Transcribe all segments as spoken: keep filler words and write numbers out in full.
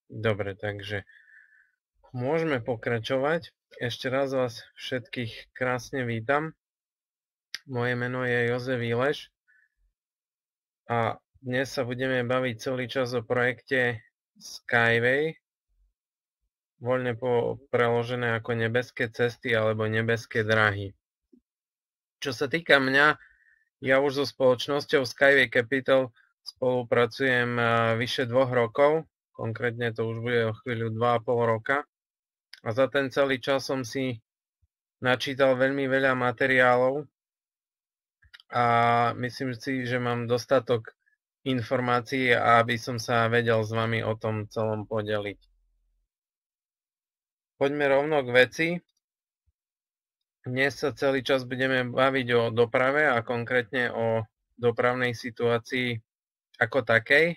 Dobre, takže môžeme pokračovať. Ešte raz vás všetkých krásne vítam. Moje meno je Jozef Ileš a dnes sa budeme baviť celý čas o projekte Skyway, voľne po preložené ako nebeské cesty alebo nebeské dráhy. Čo sa týka mňa, ja už so spoločnosťou Skyway Capital spolupracujem vyše dvoch rokov, konkrétne to už bude o chvíľu dva a pol roka. A za ten celý čas som si načítal veľmi veľa materiálov a myslím si, že mám dostatok informácií, aby som sa vedel s vami o tom celom podeliť. Poďme rovno k veci. Dnes sa celý čas budeme baviť o doprave a konkrétne o dopravnej situácii ako takej.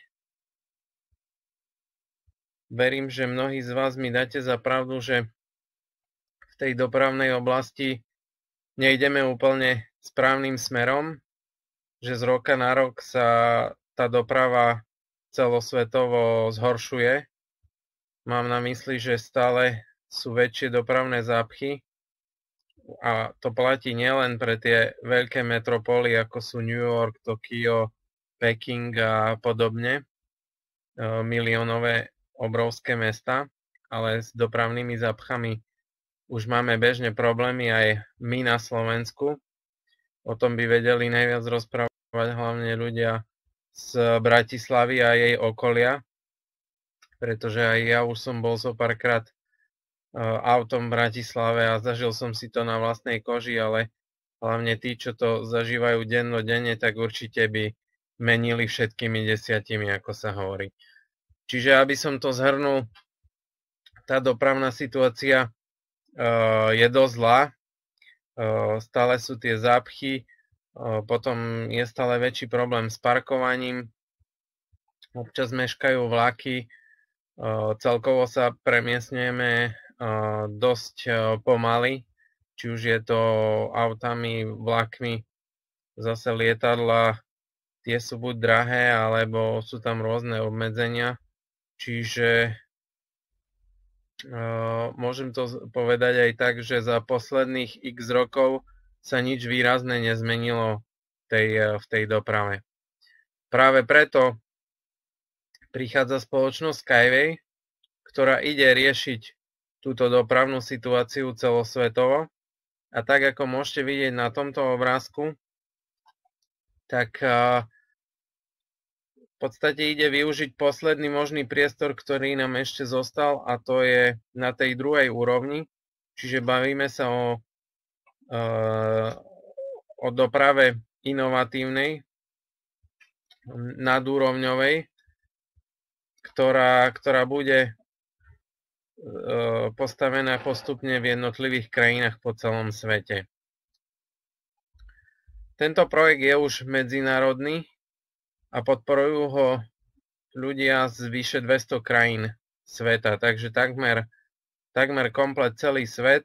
Verím, že mnohí z vás mi dáte za pravdu, že v tej dopravnej oblasti nejdeme úplne správnym smerom, že z roka na rok sa tá doprava celosvetovo zhoršuje. Mám na mysli, že stále sú väčšie dopravné zápchy a to platí nielen pre tie veľké metropóly, ako sú New York, Tokio, Peking a podobne, miliónové obrovské mesta, ale s dopravnými zápchami už máme bežne problémy aj my na Slovensku. O tom by vedeli najviac rozprávať hlavne ľudia z Bratislavy a jej okolia, pretože aj ja už som bol zo párkrát autom v Bratislave a zažil som si to na vlastnej koži, ale hlavne tí, čo to zažívajú dennodenne, tak určite by menili všetkými desiatimi, ako sa hovorí. Čiže aby som to zhrnul, tá dopravná situácia je dosť zlá, stále sú tie zápchy, potom je stále väčší problém s parkovaním, občas meškajú vlaky, celkovo sa premiestňujeme dosť pomaly, či už je to autami, vlakmi, zase lietadla, tie sú buď drahé, alebo sú tam rôzne obmedzenia, čiže môžem to povedať aj tak, že za posledných x rokov sa nič výrazné nezmenilo v tej, v tej doprave. Práve preto prichádza spoločnosť Skyway, ktorá ide riešiť túto dopravnú situáciu celosvetovo. A tak ako môžete vidieť na tomto obrázku, tak v podstate ide využiť posledný možný priestor, ktorý nám ešte zostal, a to je na tej druhej úrovni. Čiže bavíme sa o, o doprave inovatívnej, nadúrovňovej, ktorá, ktorá bude postavená postupne v jednotlivých krajinách po celom svete. Tento projekt je už medzinárodný a podporujú ho ľudia z vyše dvesto krajín sveta, takže takmer, takmer komplet celý svet.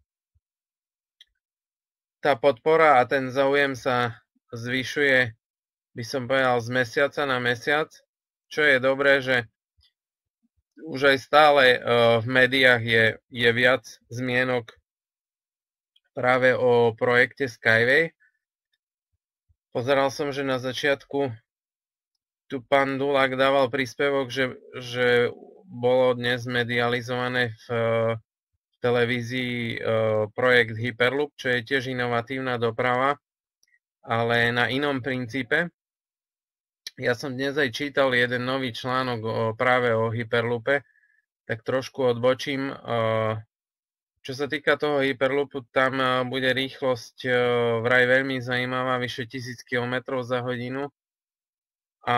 Tá podpora a ten záujem sa zvyšuje, by som povedal, z mesiaca na mesiac, čo je dobré, že už aj stále v médiách je, je viac zmienok práve o projekte Skyway. Pozeral som, že na začiatku tu pán Dulák dával príspevok, že, že bolo dnes medializované v, v televízii projekt Hyperloop, čo je tiež inovatívna doprava, ale na inom princípe. Ja som dnes aj čítal jeden nový článok o, práve o Hyperloope, tak trošku odbočím. Čo sa týka toho Hyperloopu, tam bude rýchlosť vraj veľmi zaujímavá, vyše tisíc kilometrov za hodinu. A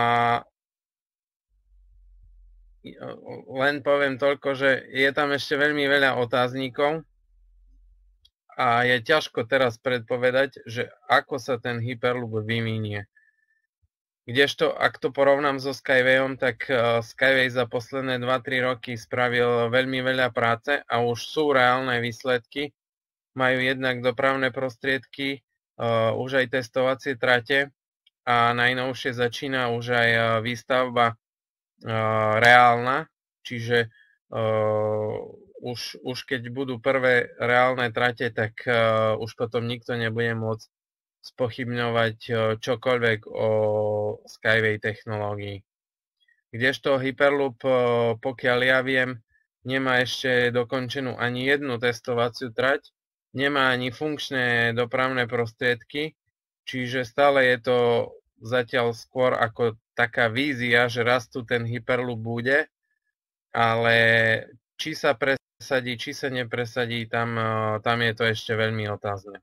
len poviem toľko, že je tam ešte veľmi veľa otáznikov a je ťažko teraz predpovedať, že ako sa ten Hyperloop vyvinie. Kdežto, ak to porovnám so Skywayom, tak Skyway za posledné dva tri roky spravil veľmi veľa práce a už sú reálne výsledky. Majú jednak dopravné prostriedky, už aj testovacie trate a najnovšie začína už aj výstavba reálna, čiže uh, už, už keď budú prvé reálne trate, tak uh, už potom nikto nebude môcť spochybňovať uh, čokoľvek o Skyway technológii. Kdežto Hyperloop, uh, pokiaľ ja viem, nemá ešte dokončenú ani jednu testovaciu trať, nemá ani funkčné dopravné prostriedky, čiže stále je to zatiaľ skôr ako taká vízia, že raz tu ten Hyperloop bude, ale či sa presadí, či sa nepresadí, tam, tam je to ešte veľmi otázne.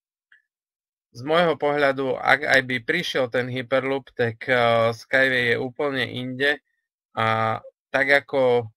Z môjho pohľadu, ak aj by prišiel ten Hyperloop, tak Skyway je úplne inde a tak ako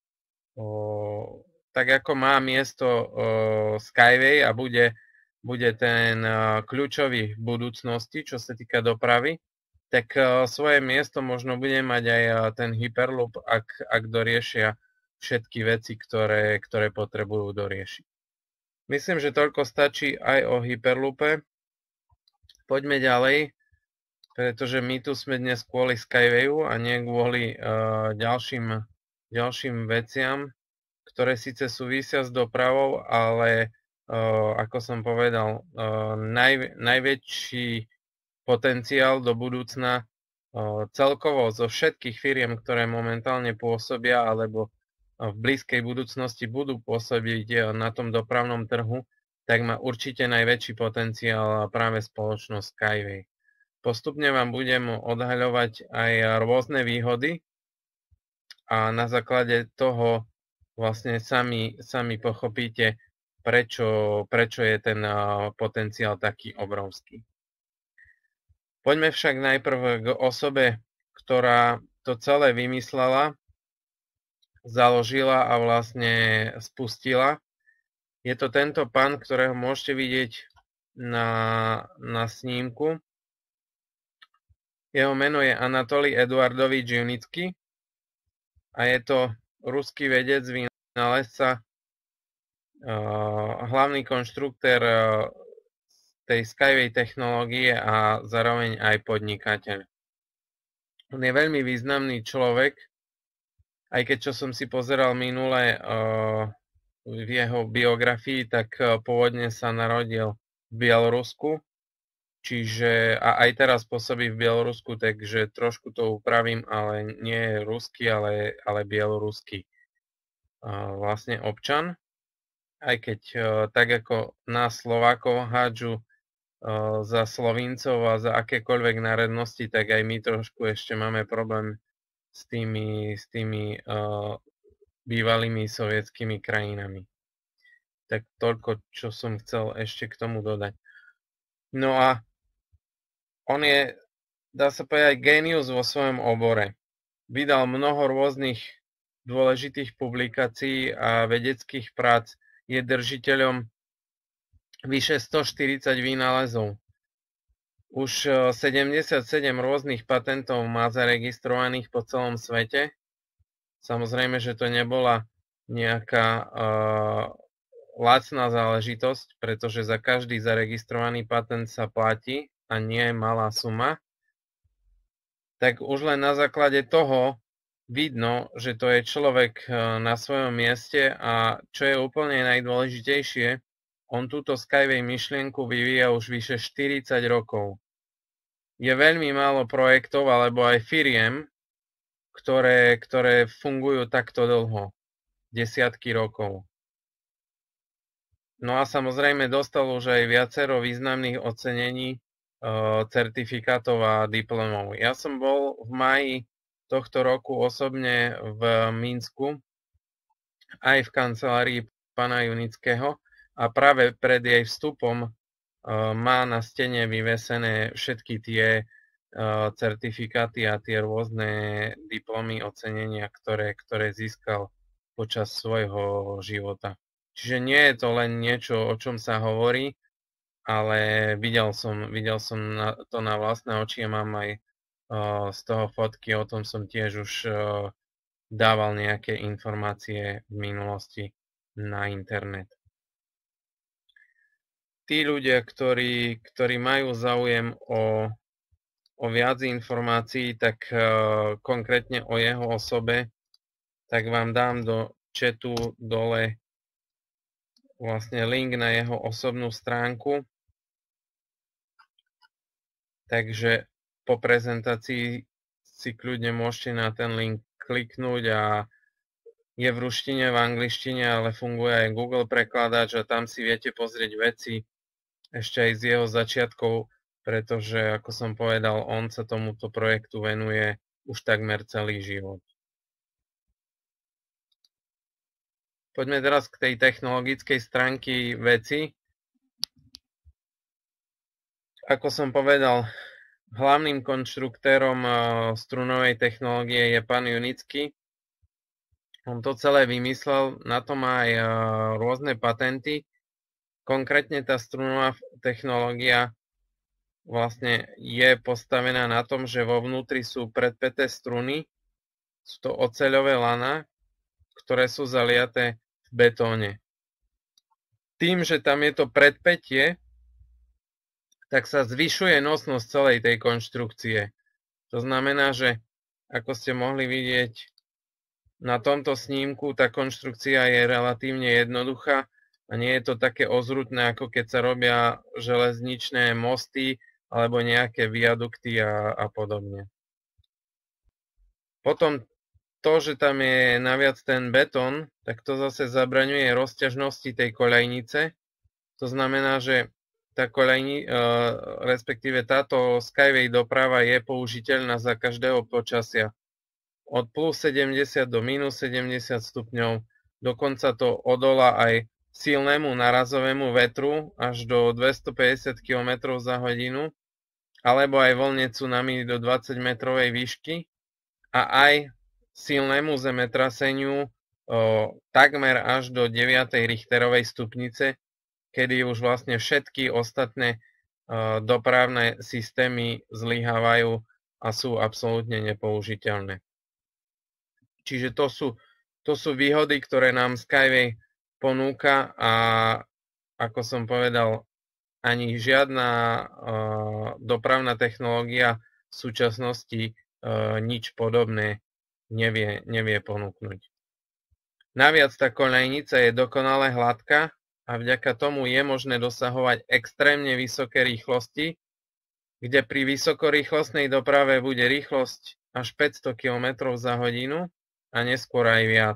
tak ako má miesto Skyway a bude, bude ten kľúčový v budúcnosti, čo sa týka dopravy, tak svoje miesto možno bude mať aj ten Hyperloop, ak, ak doriešia všetky veci, ktoré, ktoré potrebujú doriešiť. Myslím, že toľko stačí aj o Hyperloope. Poďme ďalej, pretože my tu sme dnes kvôli Skywayu a nie kvôli uh, ďalším, ďalším veciam, ktoré síce súvisia s dopravou, ale uh, ako som povedal, uh, naj, najväčší potenciál do budúcna uh, celkovo zo všetkých firiem, ktoré momentálne pôsobia alebo v blízkej budúcnosti budú pôsobiť na tom dopravnom trhu, tak má určite najväčší potenciál práve spoločnosť Skyway. Postupne vám budem odhaľovať aj rôzne výhody a na základe toho vlastne sami, sami pochopíte, prečo, prečo je ten potenciál taký obrovský. Poďme však najprv k osobe, ktorá to celé vymyslela, založila a vlastne spustila. Je to tento pán, ktorého môžete vidieť na, na snímku. Jeho meno je Anatolij Eduardovič Junický a je to ruský vedec, vynálezca, hlavný konštruktér tej Skyway technológie a zároveň aj podnikateľ. On je veľmi významný človek, aj keď čo som si pozeral minule v jeho biografii, tak pôvodne sa narodil v Bielorusku, čiže a aj teraz pôsobí v Bielorusku, takže trošku to upravím, ale nie je ruský, ale, ale bieloruský vlastne občan. Aj keď tak ako nás Slovákov hádžu za Slovíncov a za akékoľvek národnosti, tak aj my trošku ešte máme problém s tými, s tými uh, bývalými sovietskými krajinami. Tak toľko, čo som chcel ešte k tomu dodať. No a on je, dá sa povedať, génius vo svojom obore. Vydal mnoho rôznych dôležitých publikácií a vedeckých prác. Je držiteľom vyše stoštyridsať vynálezov. Už sedemdesiatsedem rôznych patentov má zaregistrovaných po celom svete. Samozrejme, že to nebola nejaká uh, lacná záležitosť, pretože za každý zaregistrovaný patent sa platí a nie malá suma. Tak už len na základe toho vidno, že to je človek na svojom mieste a čo je úplne najdôležitejšie, on túto Skyway myšlienku vyvíja už vyše štyridsať rokov. Je veľmi málo projektov alebo aj firiem, ktoré, ktoré fungujú takto dlho, desiatky rokov. No a samozrejme dostal už aj viacero významných ocenení, certifikátov a diplomov. Ja som bol v máji tohto roku osobne v Minsku, aj v kancelárii pána Junického, a práve pred jej vstupom má na stene vyvesené všetky tie certifikáty a tie rôzne diplomy, ocenenia, ktoré, ktoré získal počas svojho života. Čiže nie je to len niečo, o čom sa hovorí, ale videl som, videl som to na vlastné oči a mám aj z toho fotky, o tom som tiež už dával nejaké informácie v minulosti na internet. Tí ľudia, ktorí, ktorí majú záujem o, o viac informácií, tak uh, konkrétne o jeho osobe, tak vám dám do chatu dole vlastne link na jeho osobnú stránku. Takže po prezentácii si kľudne môžete na ten link kliknúť a je v ruštine, v angličtine, ale funguje aj Google prekladač a tam si viete pozrieť veci ešte aj z jeho začiatkov, pretože, ako som povedal, on sa tomuto projektu venuje už takmer celý život. Poďme teraz k tej technologickej stránke veci. Ako som povedal, hlavným konštruktérom strunovej technológie je pán Junický. On to celé vymyslel, na to má aj rôzne patenty. Konkrétne tá strunová technológia vlastne je postavená na tom, že vo vnútri sú predpäté struny, sú to oceľové lana, ktoré sú zaliaté v betóne. Tým, že tam je to predpätie, tak sa zvyšuje nosnosť celej tej konštrukcie. To znamená, že ako ste mohli vidieť na tomto snímku, tá konštrukcia je relatívne jednoduchá a nie je to také ozrutné, ako keď sa robia železničné mosty alebo nejaké viadukty a, a podobne. Potom to, že tam je naviac ten betón, tak to zase zabraňuje rozťažnosti tej koľajnice. To znamená, že tá koľajni, respektíve táto Skyway doprava je použiteľná za každého počasia. Od plus sedemdesiat do minus sedemdesiat stupňov, dokonca to odolá aj silnému narazovému vetru až do dvestopäťdesiat kilometrov za hodinu, alebo aj vlne tsunami do dvadsať metrovej výšky a aj silnému zemetraseniu o, takmer až do deviatej Richterovej stupnice, kedy už vlastne všetky ostatné o, dopravné systémy zlyhávajú a sú absolútne nepoužiteľné. Čiže to sú, to sú výhody, ktoré nám Skyway ponúka a ako som povedal, ani žiadna uh, dopravná technológia v súčasnosti uh, nič podobné nevie, nevie ponúknuť. Naviac tá koľajnica je dokonale hladká a vďaka tomu je možné dosahovať extrémne vysoké rýchlosti, kde pri vysokorýchlostnej doprave bude rýchlosť až päťsto kilometrov za hodinu a neskôr aj viac.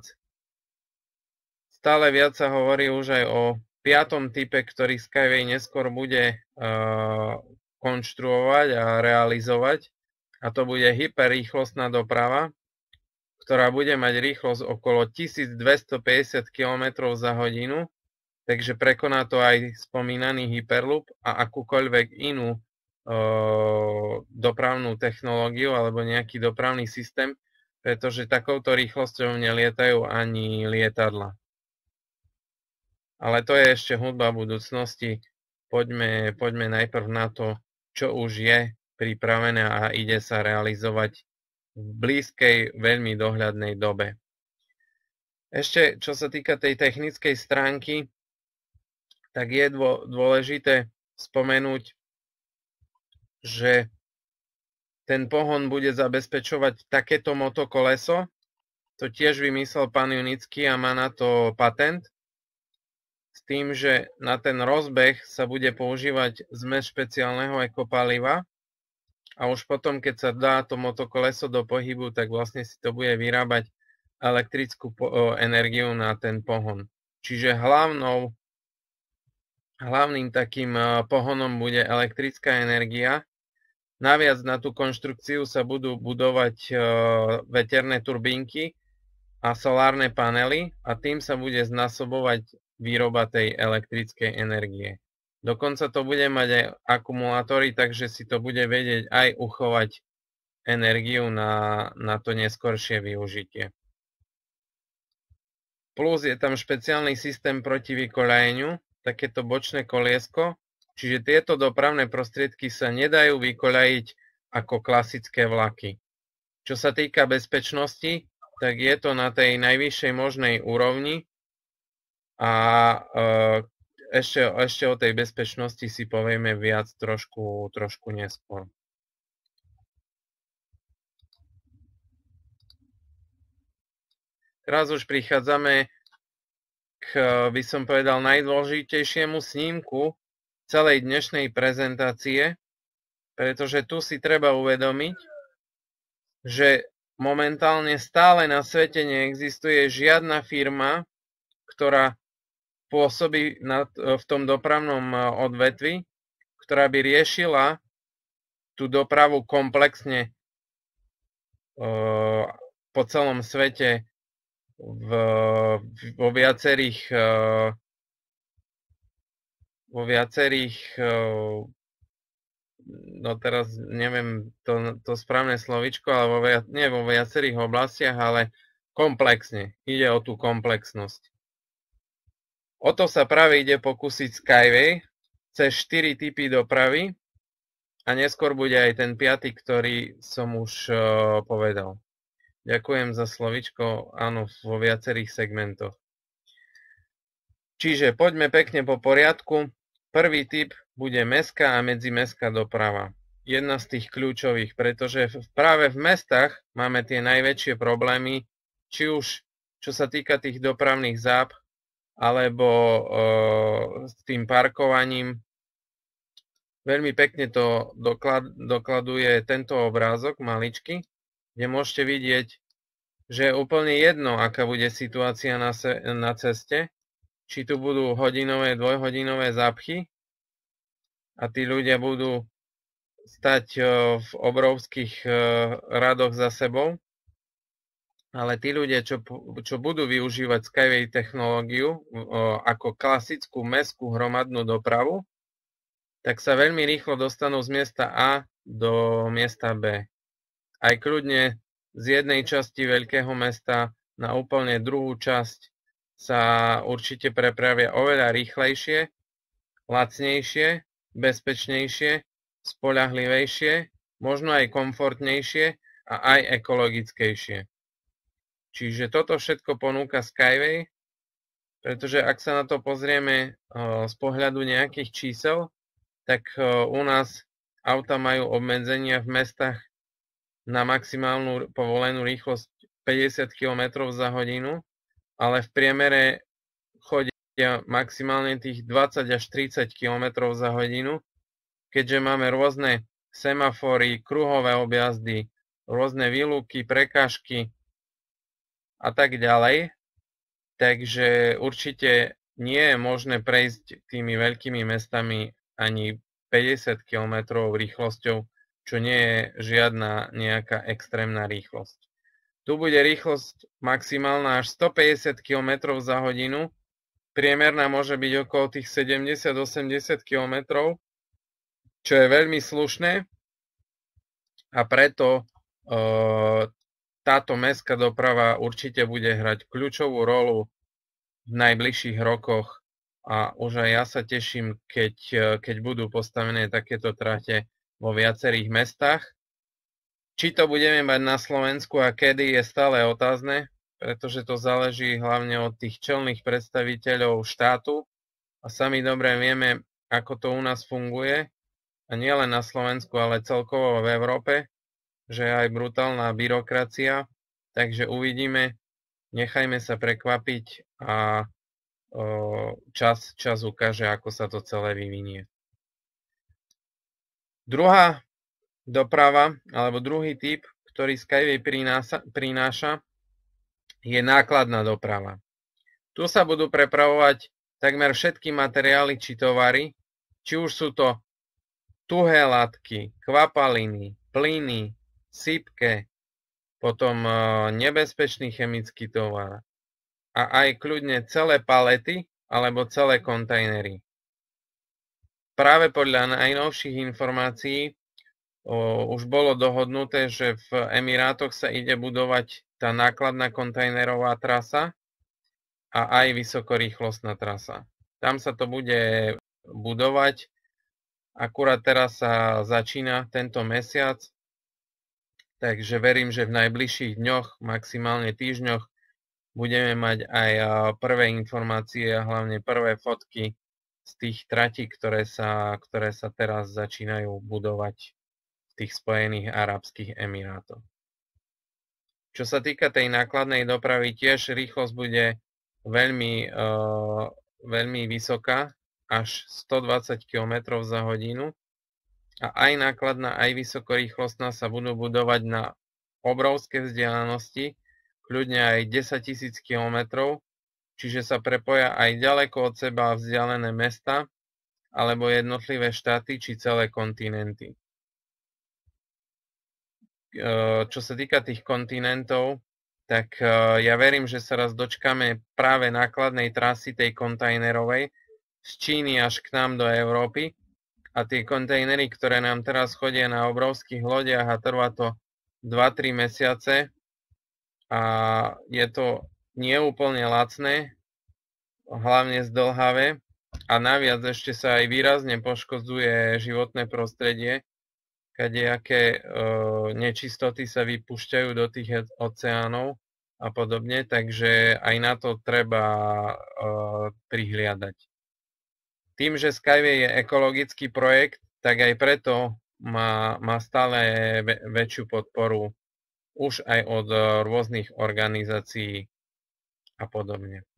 Stále viac sa hovorí už aj o piatom type, ktorý Skyway neskôr bude uh, konštruovať a realizovať, a to bude hyperrýchlostná doprava, ktorá bude mať rýchlosť okolo tisícdvestopäťdesiat kilometrov za hodinu, takže prekoná to aj spomínaný Hyperloop a akúkoľvek inú uh, dopravnú technológiu alebo nejaký dopravný systém, pretože takouto rýchlosťou nelietajú ani lietadla. Ale to je ešte hudba budúcnosti. Poďme, poďme najprv na to, čo už je pripravené a ide sa realizovať v blízkej, veľmi dohľadnej dobe. Ešte, čo sa týka tej technickej stránky, tak je dôležité spomenúť, že ten pohon bude zabezpečovať takéto motokoleso. To tiež vymyslel pán Junický a má na to patent. S tým, že na ten rozbeh sa bude používať zmes špeciálneho ekopaliva a už potom, keď sa dá to motokoleso do pohybu, tak vlastne si to bude vyrábať elektrickú energiu na ten pohon. Čiže hlavnou, hlavným takým pohonom bude elektrická energia. Naviac na tú konštrukciu sa budú budovať veterné turbínky a solárne panely a tým sa bude znásobovať výroba tej elektrickej energie. Dokonca to bude mať aj akumulátory, takže si to bude vedieť aj uchovať energiu na, na to neskoršie využitie. Plus je tam špeciálny systém proti vykoľajeniu, takéto bočné koliesko, čiže tieto dopravné prostriedky sa nedajú vykoľajiť ako klasické vlaky. Čo sa týka bezpečnosti, tak je to na tej najvyššej možnej úrovni, a ešte, ešte o tej bezpečnosti si povieme viac trošku, trošku neskôr. Teraz už prichádzame k, by som povedal, najdôležitejšiemu snímku celej dnešnej prezentácie, pretože tu si treba uvedomiť, že momentálne stále na svete neexistuje žiadna firma, ktorá pôsobí na, v tom dopravnom odvetvi, ktorá by riešila tú dopravu komplexne uh, po celom svete v, vo viacerých uh, vo viacerých uh, no teraz neviem to, to správne slovičko, ale vo, viac, nie vo viacerých oblastiach, ale komplexne. Ide o tú komplexnosť. O to sa práve ide pokúsiť Skyway cez štyri typy dopravy a neskôr bude aj ten piaty, ktorý som už uh, povedal. Ďakujem za slovičko, áno, vo viacerých segmentoch. Čiže poďme pekne po poriadku. Prvý typ bude mestská a medzimestská doprava. Jedna z tých kľúčových, pretože práve v mestách máme tie najväčšie problémy, či už čo sa týka tých dopravných záp, alebo e, s tým parkovaním. Veľmi pekne to doklad, dokladuje tento obrázok maličký, kde môžete vidieť, že je úplne jedno, aká bude situácia na, se, na ceste, či tu budú hodinové, dvojhodinové zápchy a tí ľudia budú stať v obrovských radoch za sebou, ale tí ľudia, čo, čo budú využívať Skyway technológiu ako klasickú mestskú hromadnú dopravu, tak sa veľmi rýchlo dostanú z miesta A do miesta B. Aj kľudne z jednej časti veľkého mesta na úplne druhú časť sa určite prepravia oveľa rýchlejšie, lacnejšie, bezpečnejšie, spoľahlivejšie, možno aj komfortnejšie a aj ekologickejšie. Čiže toto všetko ponúka Skyway, pretože ak sa na to pozrieme z pohľadu nejakých čísel, tak u nás auta majú obmedzenia v mestách na maximálnu povolenú rýchlosť päťdesiat kilometrov za hodinu, ale v priemere chodia maximálne tých dvadsať až tridsať kilometrov za hodinu, keďže máme rôzne semafory, kruhové objazdy, rôzne výluky, prekážky a tak ďalej. Takže určite nie je možné prejsť tými veľkými mestami ani päťdesiat kilometrov rýchlosťou, čo nie je žiadna nejaká extrémna rýchlosť. Tu bude rýchlosť maximálna až stopäťdesiat kilometrov za hodinu, priemerná môže byť okolo tých sedemdesiat až osemdesiat kilometrov, čo je veľmi slušné a preto e, táto mestská doprava určite bude hrať kľúčovú rolu v najbližších rokoch a už aj ja sa teším, keď, keď budú postavené takéto trate vo viacerých mestách. Či to budeme mať na Slovensku a kedy je stále otázne, pretože to záleží hlavne od tých čelných predstaviteľov štátu a sami dobre vieme, ako to u nás funguje a nielen na Slovensku, ale celkovo v Európe, že je aj brutálna byrokracia, takže uvidíme, nechajme sa prekvapiť a čas, čas ukáže, ako sa to celé vyvinie. Druhá doprava, alebo druhý typ, ktorý Skyway prináša, prináša, je nákladná doprava. Tu sa budú prepravovať takmer všetky materiály či tovary, či už sú to tuhé látky, kvapaliny, plyny, sypke, potom nebezpečný chemický tovar a aj kľudne celé palety alebo celé kontajnery. Práve podľa najnovších informácií o, už bolo dohodnuté, že v Emirátoch sa ide budovať tá nákladná kontajnerová trasa a aj vysokorýchlostná trasa. Tam sa to bude budovať. Akurát teraz sa začína tento mesiac, takže verím, že v najbližších dňoch, maximálne týždňoch, budeme mať aj prvé informácie a hlavne prvé fotky z tých tratí, ktoré sa, ktoré sa teraz začínajú budovať v tých Spojených arabských emirátoch. Čo sa týka tej nákladnej dopravy, tiež rýchlosť bude veľmi, uh, veľmi vysoká, až stodvadsať kilometrov za hodinu. A aj nákladná, aj vysokorýchlostná sa budú budovať na obrovské vzdialenosti, kľudne aj desaťtisíc kilometrov, čiže sa prepoja aj ďaleko od seba vzdialené mesta, alebo jednotlivé štáty, či celé kontinenty. Čo sa týka tých kontinentov, tak ja verím, že sa raz dočkame práve nákladnej trasy tej kontajnerovej z Číny až k nám do Európy. A tie kontajnery, ktoré nám teraz chodia na obrovských lodiach a trvá to dva tri mesiace a je to neúplne lacné, hlavne zdĺhavé a naviac ešte sa aj výrazne poškodzuje životné prostredie, kadejaké e, nečistoty sa vypúšťajú do tých oceánov a podobne, takže aj na to treba e, prihliadať. Tým, že Skyway je ekologický projekt, tak aj preto má, má stále väčšiu podporu už aj od rôznych organizácií a podobne.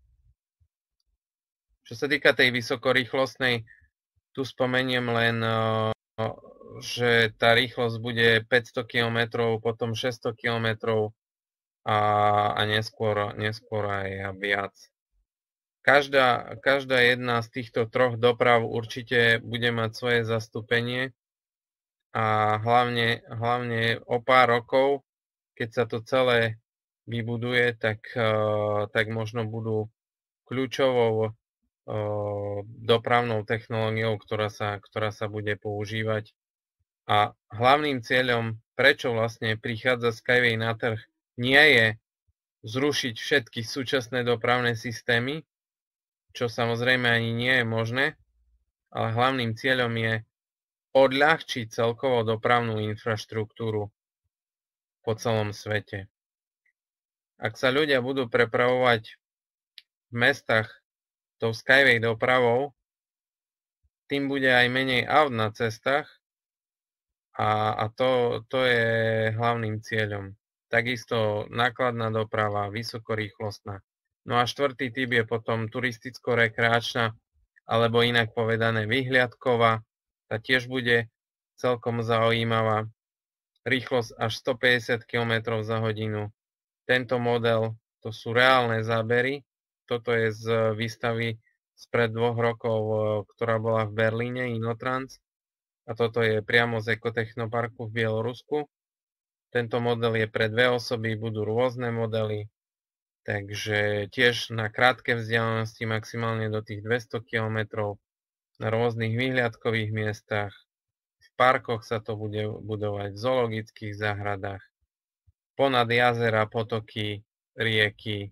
Čo sa týka tej vysokorýchlostnej, tu spomeniem len, že tá rýchlosť bude päťsto kilometrov, potom šesťsto kilometrov a, a neskôr, neskôr aj viac. Každá, každá jedna z týchto troch doprav určite bude mať svoje zastúpenie a hlavne, hlavne o pár rokov, keď sa to celé vybuduje, tak, tak možno budú kľúčovou dopravnou technológiou, ktorá sa, ktorá sa bude používať. A hlavným cieľom, prečo vlastne prichádza Skyway na trh, nie je zrušiť všetky súčasné dopravné systémy, čo samozrejme ani nie je možné, ale hlavným cieľom je odľahčiť celkovo dopravnú infraštruktúru po celom svete. Ak sa ľudia budú prepravovať v mestách tou Skyway dopravou, tým bude aj menej aut na cestách a, a to, to je hlavným cieľom. Takisto nákladná doprava, vysokorýchlostná. No a štvrtý typ je potom turisticko-rekreačná, alebo inak povedané vyhliadková. Tá tiež bude celkom zaujímavá. Rýchlosť až stopäťdesiat kilometrov za hodinu. Tento model, to sú reálne zábery. Toto je z výstavy spred dvoch rokov, ktorá bola v Berlíne, Inotrans. A toto je priamo z Ekotechnoparku v Bielorusku. Tento model je pre dve osoby, budú rôzne modely. Takže tiež na krátke vzdialenosti, maximálne do tých dvesto kilometrov, na rôznych výhľadkových miestach. V parkoch sa to bude budovať, v zoologických záhradách, ponad jazera, potoky, rieky.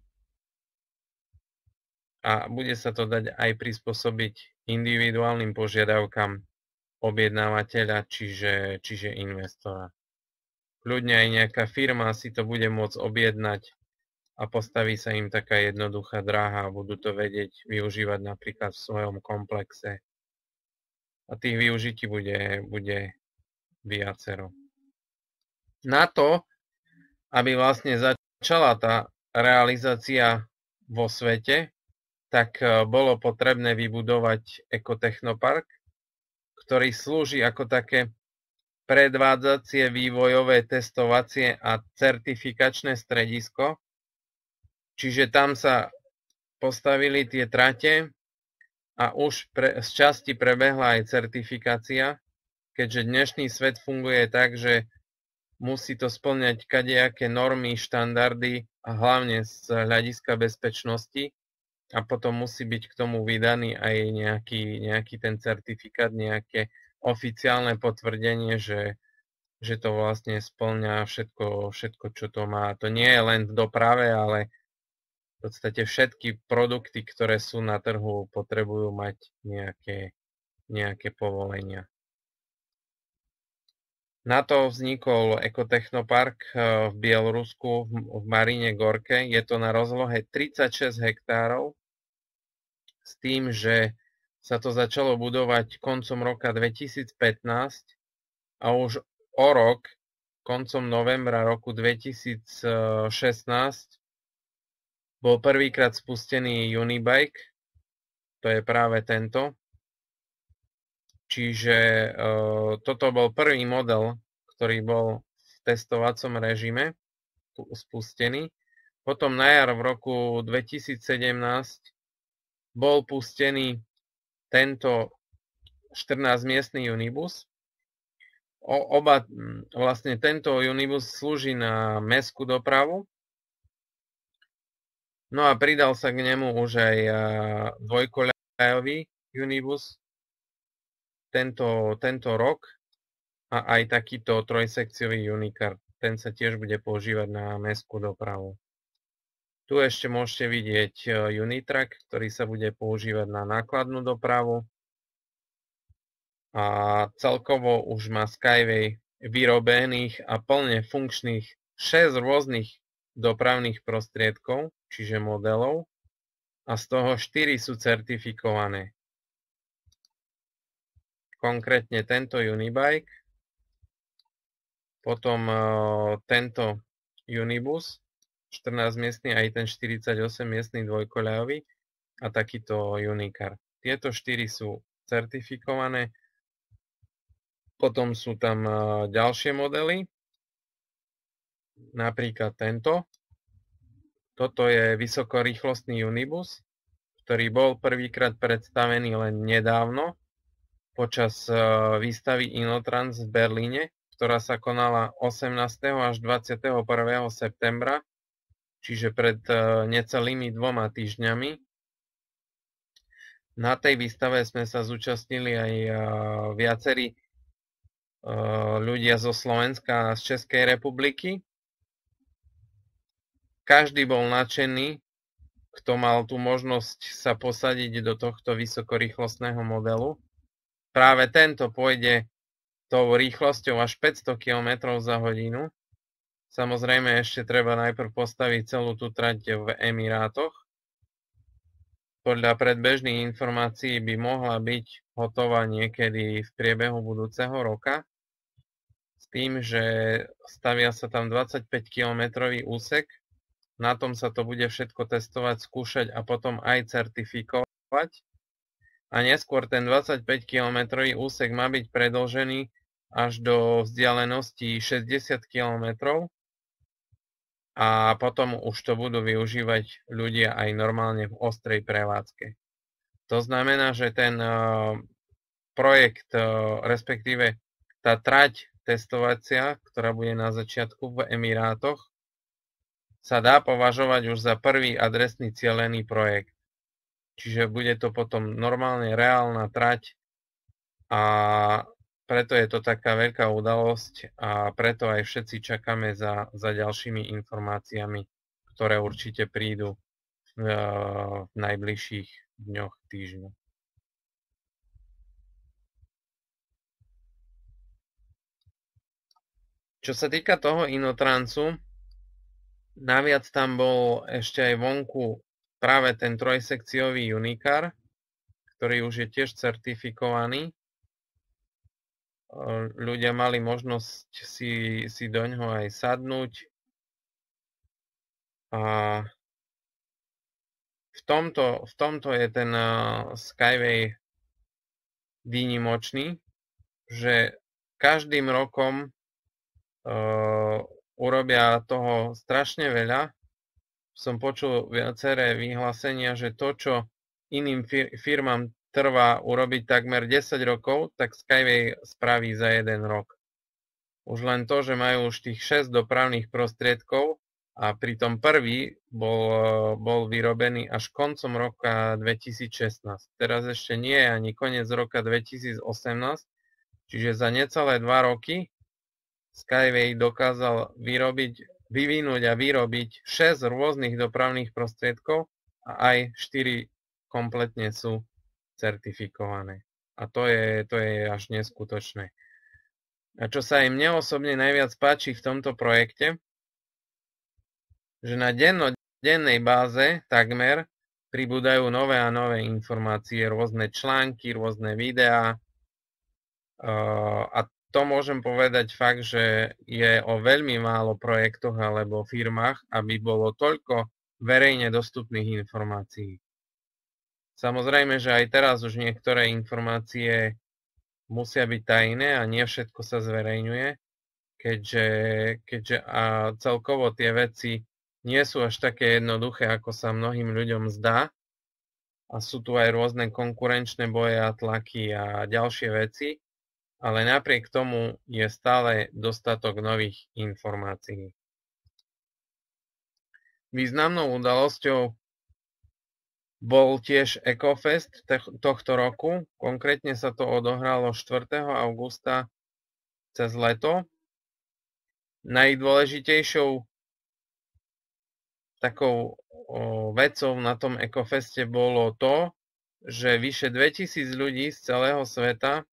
A bude sa to dať aj prispôsobiť individuálnym požiadavkám objednávateľa, čiže, čiže investora. Kľudne aj nejaká firma si to bude môcť objednať a postaví sa im taká jednoduchá dráha a budú to vedieť využívať napríklad v svojom komplexe. A tých využití bude, bude viacero. Na to, aby vlastne začala tá realizácia vo svete, tak bolo potrebné vybudovať Ekotechnopark, ktorý slúži ako také predvádzacie, vývojové, testovacie a certifikačné stredisko. Čiže tam sa postavili tie trate a už pre, z časti prebehla aj certifikácia, keďže dnešný svet funguje tak, že musí to spĺňať kadejaké normy, štandardy a hlavne z hľadiska bezpečnosti a potom musí byť k tomu vydaný aj nejaký, nejaký ten certifikát, nejaké oficiálne potvrdenie, že, že to vlastne spĺňa všetko, všetko, čo to má. To nie je len v doprave, ale v podstate všetky produkty, ktoré sú na trhu, potrebujú mať nejaké, nejaké povolenia. Na to vznikol Ekotechnopark v Bielorusku v Marine Gorke. Je to na rozlohe tridsaťšesť hektárov s tým, že sa to začalo budovať koncom roka dvetisícpätnásť a už o rok koncom novembra roku dvetisícšestnásť bol prvýkrát spustený Unibike, to je práve tento. Čiže uh, toto bol prvý model, ktorý bol v testovacom režime spustený. Potom na jar v roku dvetisícsedemnásť bol pustený tento štrnásťmiestny Unibus. O, oba, vlastne tento Unibus slúži na mestskú dopravu. No a pridal sa k nemu už aj dvojkoľajový Unibus tento, tento rok a aj takýto trojsekciový Unicar. Ten sa tiež bude používať na mestskú dopravu. Tu ešte môžete vidieť Unitrack, ktorý sa bude používať na nákladnú dopravu. A celkovo už má Skyway vyrobených a plne funkčných šesť rôznych dopravných prostriedkov, čiže modelov, a z toho štyri sú certifikované. Konkrétne tento Unibike, potom uh, tento Unibus, štrnásťmiestny, aj ten štyridsaťosemmiestny dvojkoľajový a takýto Unicar. Tieto štyri sú certifikované. Potom sú tam uh, ďalšie modely, napríklad tento. Toto je vysokorýchlostný Unibus, ktorý bol prvýkrát predstavený len nedávno počas uh, výstavy Inotrans v Berlíne, ktorá sa konala osemnásteho až dvadsiateho prvého septembra, čiže pred uh, necelými dvoma týždňami. Na tej výstave sme sa zúčastnili aj uh, viacerí uh, ľudia zo Slovenska a z Českej republiky. Každý bol nadšený, kto mal tú možnosť sa posadiť do tohto vysokorýchlostného modelu. Práve tento pôjde tou rýchlosťou až päťsto kilometrov za hodinu. Samozrejme ešte treba najprv postaviť celú tú trať v Emirátoch. Podľa predbežných informácií by mohla byť hotová niekedy v priebehu budúceho roka. S tým, že stavia sa tam dvadsaťpäť kilometrový úsek. Na tom sa to bude všetko testovať, skúšať a potom aj certifikovať. A neskôr ten dvadsaťpäť kilometrový úsek má byť predĺžený až do vzdialenosti šesťdesiat kilometrov. A potom už to budú využívať ľudia aj normálne v ostrej prevádzke. To znamená, že ten uh, projekt, uh, respektíve tá trať testovacia, ktorá bude na začiatku v Emirátoch, sa dá považovať už za prvý adresný cielený projekt. Čiže bude to potom normálne reálna trať a preto je to taká veľká udalosť a preto aj všetci čakáme za, za ďalšími informáciami, ktoré určite prídu v, v najbližších dňoch, týždňoch. Čo sa týka toho Inotransu, naviac tam bol ešte aj vonku práve ten trojsekciový Unicar, ktorý už je tiež certifikovaný. Ľudia mali možnosť si, si do ňoho aj sadnúť. A v tomto, v tomto je ten Skyway výnimočný, že každým rokom uh, urobia toho strašne veľa. Som počul viaceré vyhlásenia, že to, čo iným fir- firmám trvá urobiť takmer desať rokov, tak Skyway spraví za jeden rok. Už len to, že majú už tých šesť dopravných prostriedkov a pritom prvý bol, bol vyrobený až koncom roka dvetisícšestnásť. Teraz ešte nie je ani koniec roka dvetisícosemnásť, čiže za necelé dva roky Skyway dokázal vyrobiť vyvinúť a vyrobiť šesť rôznych dopravných prostriedkov a aj štyri kompletne sú certifikované. A to je, to je až neskutočné. A čo sa aj mne osobne najviac páči v tomto projekte, že na dennodennej báze takmer pribúdajú nové a nové informácie, rôzne články, rôzne videá a to môžem povedať fakt, že je o veľmi málo projektoch alebo firmách, aby bolo toľko verejne dostupných informácií. Samozrejme, že aj teraz už niektoré informácie musia byť tajné a nie všetko sa zverejňuje, keďže, keďže a celkovo tie veci nie sú až také jednoduché, ako sa mnohým ľuďom zdá. A sú tu aj rôzne konkurenčné boje a tlaky a ďalšie veci, ale napriek tomu je stále dostatok nových informácií. Významnou udalosťou bol tiež EcoFest tohto roku. Konkrétne sa to odohralo štvrtého augusta cez leto. Najdôležitejšou takou vecou na tom EcoFeste bolo to, že vyše dvetisíc ľudí z celého sveta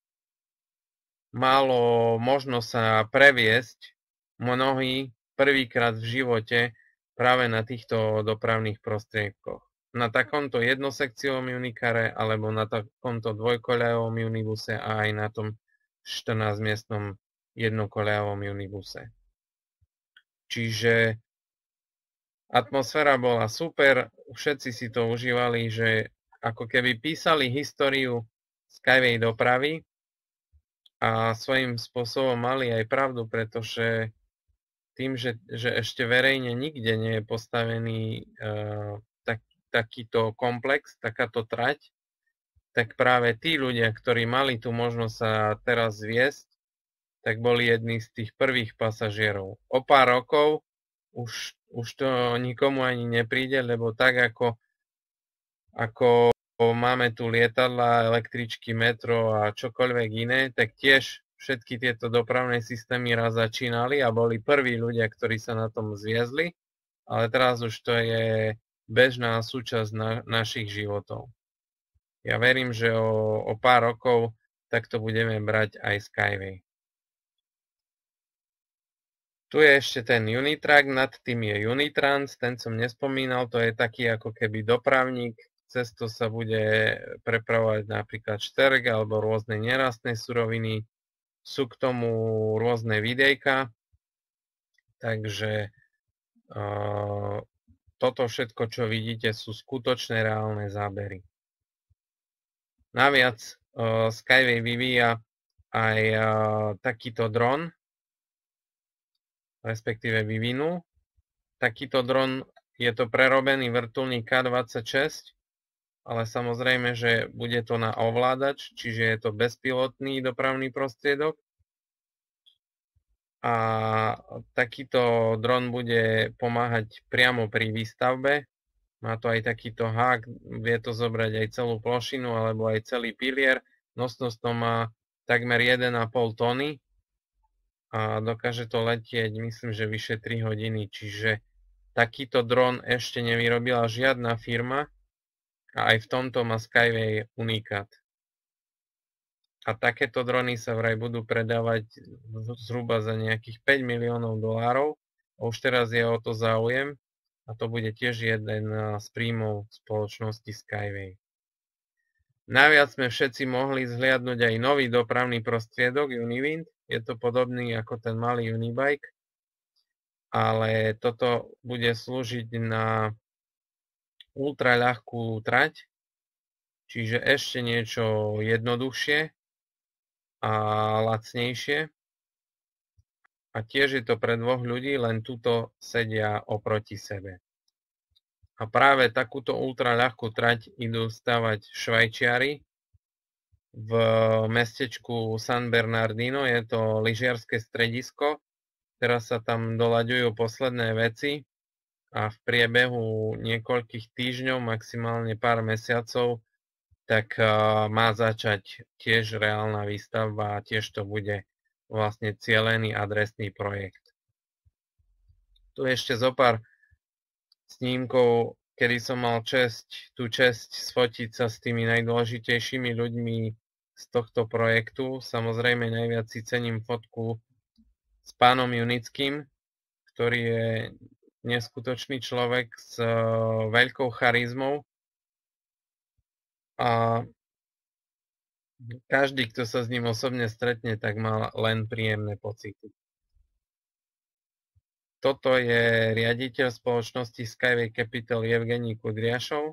malo možnosť sa previesť, mnohí prvýkrát v živote, práve na týchto dopravných prostriedkoch. Na takomto jednosekciovom unikare alebo na takomto dvojkoľajovom unibuse a aj na tom štrnásťmiestnom jednokoľajovom unibuse. Čiže atmosféra bola super, všetci si to užívali, že ako keby písali históriu Skyway dopravy a svojím spôsobom mali aj pravdu, pretože tým, že, že ešte verejne nikde nie je postavený uh, tak, takýto komplex, takáto trať, tak práve tí ľudia, ktorí mali tú možnosť sa teraz zviesť, tak boli jedni z tých prvých pasažierov. O pár rokov už, už to nikomu ani nepríde, lebo tak ako, ako máme tu lietadlá, električky, metro a čokoľvek iné, tak tiež všetky tieto dopravné systémy raz začínali a boli prví ľudia, ktorí sa na tom zviezli, ale teraz už to je bežná súčasť na, našich životov. Ja verím, že o, o pár rokov takto budeme brať aj Skyway. Tu je ešte ten Unitrack, nad tým je Unitrans, ten som nespomínal, to je taký ako keby dopravník, cez to sa bude prepravovať napríklad šterk alebo rôzne nerastné suroviny, sú k tomu rôzne videjka, takže uh, toto všetko, čo vidíte, sú skutočné reálne zábery. Naviac uh, Skyway vyvíja aj uh, takýto dron, respektíve vyvinul. Takýto dron, je to prerobený vrtuľník ká dvadsaťšesť, ale samozrejme, že bude to na ovládač, čiže je to bezpilotný dopravný prostriedok. A takýto dron bude pomáhať priamo pri výstavbe. Má to aj takýto hák, vie to zobrať aj celú plošinu alebo aj celý pilier. Nosnosť to má takmer jeden a pol tony. A dokáže to letieť, myslím, že vyše tri hodiny, čiže takýto dron ešte nevyrobila žiadna firma a aj v tomto má Skyway unikát. A takéto drony sa vraj budú predávať zhruba za nejakých päť miliónov dolárov a už teraz je o to záujem a to bude tiež jeden z príjmov spoločnosti Skyway. Naviac sme všetci mohli zhliadnuť aj nový dopravný prostriedok Uniwind. Je to podobný ako ten malý Unibike, ale toto bude slúžiť na ultraľahkú trať, čiže ešte niečo jednoduchšie a lacnejšie. A tiež je to pre dvoch ľudí, len tuto sedia oproti sebe. A práve takúto ultraľahkú trať idú stavať Švajčiari v mestečku San Bernardino, je to lyžiarske stredisko. Teraz sa tam doľaďujú posledné veci a v priebehu niekoľkých týždňov, maximálne pár mesiacov, tak má začať tiež reálna výstavba a tiež to bude vlastne cielený adresný projekt. Tu ešte zo pár snímkov, kedy som mal česť, tú česť sfotiť sa s tými najdôležitejšími ľuďmi z tohto projektu. Samozrejme najviac si cením fotku s pánom Junickým, ktorý je neskutočný človek s veľkou charizmou a každý, kto sa s ním osobne stretne, tak mal len príjemné pocity. Toto je riaditeľ spoločnosti Skyway Capital Evgenij Kudriašov,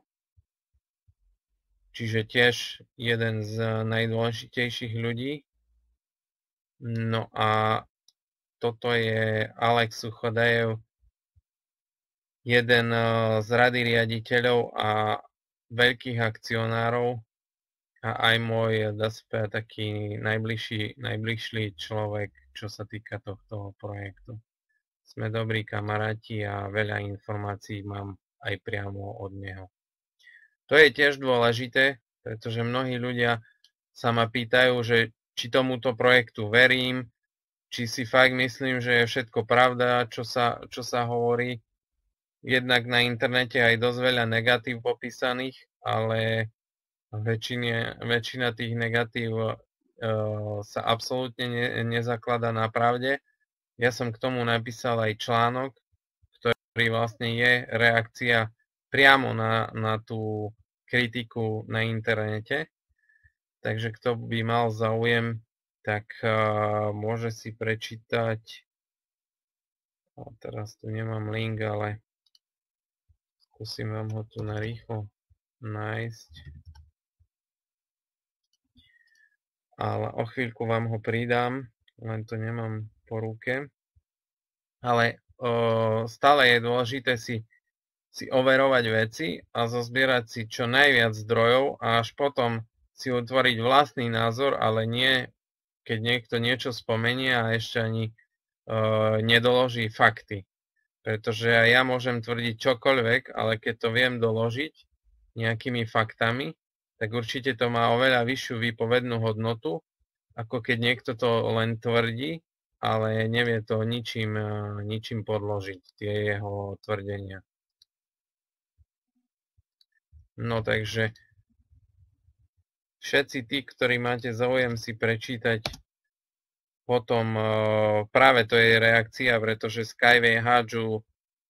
čiže tiež jeden z najdôležitejších ľudí. No a toto je Alex Suchodajev, jeden z rady riaditeľov a veľkých akcionárov a aj môj, dá sa povedať, taký najbližší, najbližší človek, čo sa týka tohto projektu. Sme dobrí kamaráti a veľa informácií mám aj priamo od neho. To je tiež dôležité, pretože mnohí ľudia sa ma pýtajú, že či tomuto projektu verím, či si fakt myslím, že je všetko pravda, čo sa, čo sa hovorí. Jednak na internete aj dosť veľa negatív popísaných, ale väčšine, väčšina tých negatív uh, sa absolútne ne, nezakladá na pravde. Ja som k tomu napísal aj článok, ktorý vlastne je reakcia priamo na, na tú kritiku na internete. Takže kto by mal záujem, tak uh, môže si prečítať. A teraz tu nemám link, ale skúsim vám ho tu narýchlo nájsť. Ale o chvíľku vám ho pridám, len to nemám po ruke. Ale o, stále je dôležité si, si overovať veci a zozbierať si čo najviac zdrojov a až potom si utvoriť vlastný názor, ale nie, keď niekto niečo spomenie a ešte ani o, nedoloží fakty. Pretože ja môžem tvrdiť čokoľvek, ale keď to viem doložiť nejakými faktami, tak určite to má oveľa vyššiu výpovednú hodnotu, ako keď niekto to len tvrdí, ale nevie to ničím, ničím podložiť, tie jeho tvrdenia. No takže všetci tí, ktorí máte záujem si prečítať potom, práve to je reakcia, pretože Skyway hádžu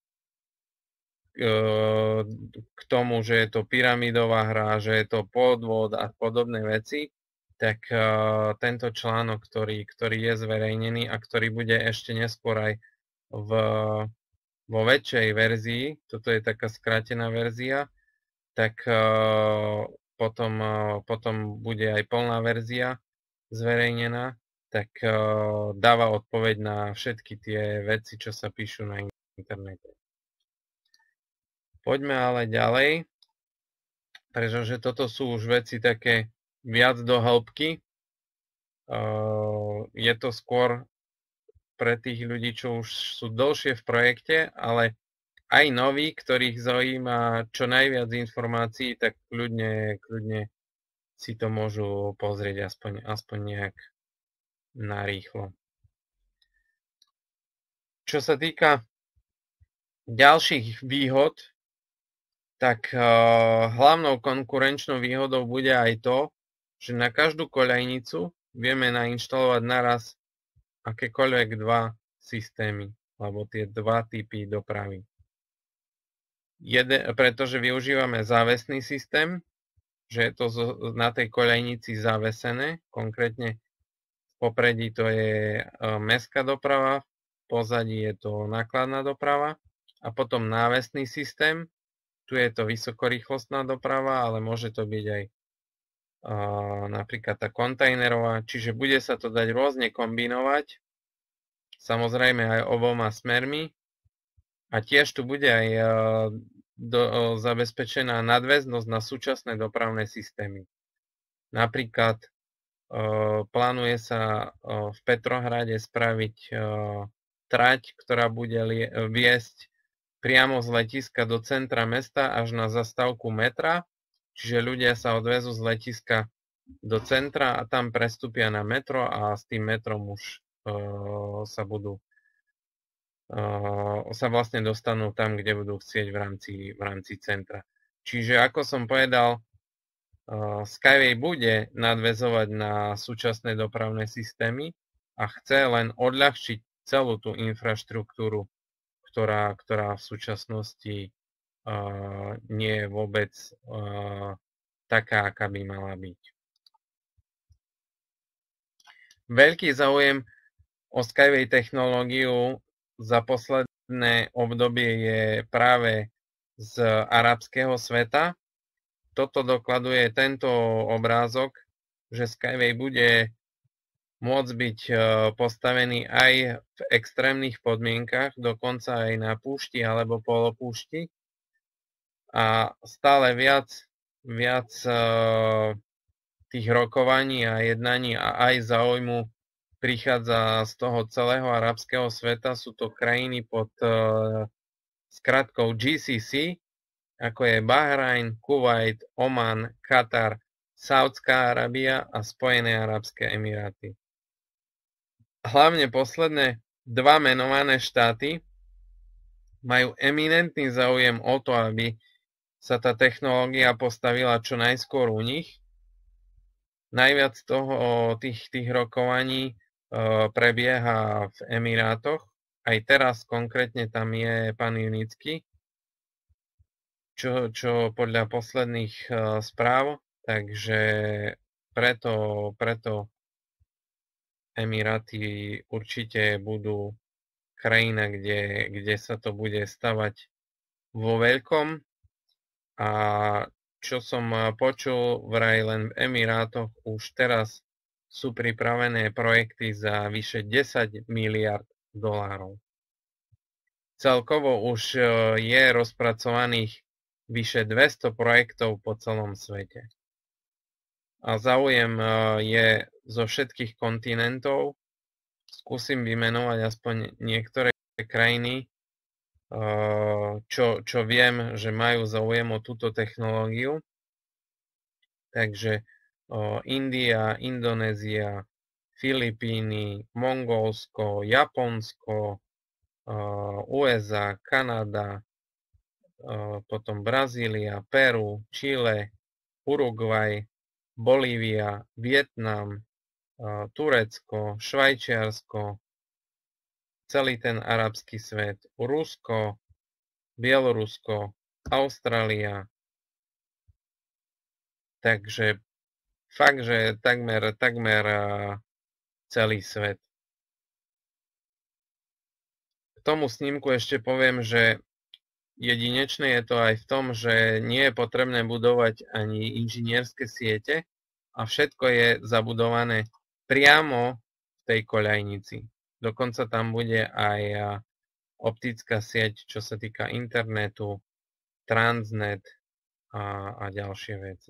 k tomu, že je to pyramidová hra, že je to podvod a podobné veci, tak uh, tento článok, ktorý, ktorý je zverejnený a ktorý bude ešte neskôr aj v, vo väčšej verzii, toto je taká skrátená verzia, tak uh, potom, uh, potom bude aj plná verzia zverejnená, tak uh, dáva odpoveď na všetky tie veci, čo sa píšu na internete. Poďme ale ďalej, pretože toto sú už veci také viac do hĺbky. Je to skôr pre tých ľudí, čo už sú dlhšie v projekte, ale aj noví, ktorých zaujíma čo najviac informácií, tak kľudne, kľudne si to môžu pozrieť aspoň, aspoň nejak narýchlo. Čo sa týka ďalších výhod, tak uh, hlavnou konkurenčnou výhodou bude aj to, že na každú koľajnicu vieme nainštalovať naraz akékoľvek dva systémy, alebo tie dva typy dopravy. Jeden, pretože využívame závesný systém, že je to na tej koľajnici zavesené, konkrétne v popredí to je uh, mestská doprava, v pozadí je to nákladná doprava a potom návesný systém. Tu je to vysokorýchlostná doprava, ale môže to byť aj uh, napríklad tá kontajnerová, čiže bude sa to dať rôzne kombinovať, samozrejme aj oboma smermi a tiež tu bude aj uh, do, uh, zabezpečená nadväznosť na súčasné dopravné systémy. Napríklad uh, plánuje sa uh, v Petrohrade spraviť uh, trať, ktorá bude lie- viesť priamo z letiska do centra mesta až na zastávku metra, čiže ľudia sa odvezú z letiska do centra a tam prestúpia na metro a s tým metrom už uh, sa budú uh, sa vlastne dostanú tam, kde budú chcieť v rámci, v rámci centra. Čiže ako som povedal, uh, Skyway bude nadväzovať na súčasné dopravné systémy a chce len odľahčiť celú tú infraštruktúru, Ktorá, ktorá v súčasnosti uh, nie je vôbec uh, taká, aká by mala byť. veľký záujem o Skyway technológiu za posledné obdobie je práve z arabského sveta. Toto dokladuje tento obrázok, že Skyway bude môcť byť postavený aj v extrémnych podmienkach, dokonca aj na púšti alebo polopúšti. A stále viac, viac tých rokovaní a jednaní a aj záujmu prichádza z toho celého arabského sveta. Sú to krajiny pod skratkou G C C, ako je Bahrajn, Kuvajt, Oman, Katar, Saudská Arábia a Spojené arabské emiráty. Hlavne posledné dva menované štáty majú eminentný záujem o to, aby sa tá technológia postavila čo najskôr u nich. Najviac toho, tých, tých rokovaní uh, prebieha v Emirátoch. Aj teraz konkrétne tam je pán Junický, čo, čo podľa posledných uh, správ, takže preto, preto Emiráty určite budú krajina, kde, kde sa to bude stavať vo veľkom. A čo som počul, vraj len v Emirátoch už teraz sú pripravené projekty za vyše desať miliárd dolárov. Celkovo už je rozpracovaných vyše dvesto projektov po celom svete. A záujem je zo všetkých kontinentov. Skúsim vymenovať aspoň niektoré krajiny, čo, čo viem, že majú záujem o túto technológiu. Takže India, Indonézia, Filipíny, Mongolsko, Japonsko, U S A, Kanada, potom Brazília, Peru, Čile, Uruguay, Bolívia, Vietnam, Turecko, Švajčiarsko, celý ten arabský svet, Rusko, Bielorusko, Austrália. Takže fakt, že takmer, takmer celý svet. K tomu snímku ešte poviem, že jedinečné je to aj v tom, že nie je potrebné budovať ani inžinierské siete a všetko je zabudované priamo v tej koľajnici. Dokonca tam bude aj optická sieť, čo sa týka internetu, Transnet a, a ďalšie veci.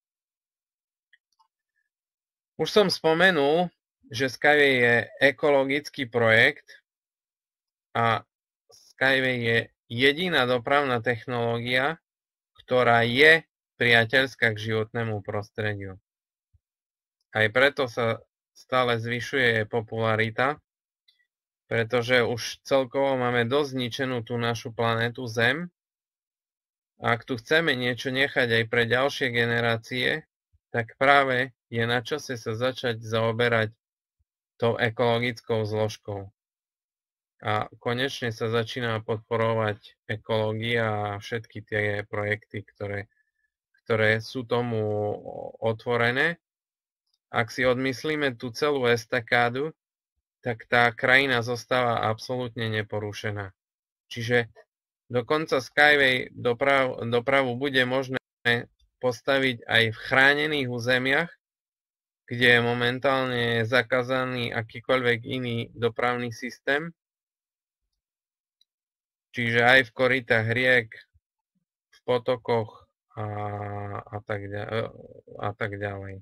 Už som spomenul, že Skyway je ekologický projekt a Skyway je jediná dopravná technológia, ktorá je priateľská k životnému prostrediu. Aj preto sa stále zvyšuje popularita, pretože už celkovo máme dosť zničenú tú našu planetu Zem. A ak tu chceme niečo nechať aj pre ďalšie generácie, tak práve je na čase sa začať zaoberať tou ekologickou zložkou. A konečne sa začína podporovať ekológia a všetky tie projekty, ktoré, ktoré sú tomu otvorené. Ak si odmyslíme tú celú estakádu, tak tá krajina zostáva absolútne neporušená. Čiže dokonca Skyway doprav, dopravu bude možné postaviť aj v chránených územiach, kde je momentálne zakázaný akýkoľvek iný dopravný systém. Čiže aj v korytách riek, v potokoch a, a, tak, ďalej, a tak ďalej.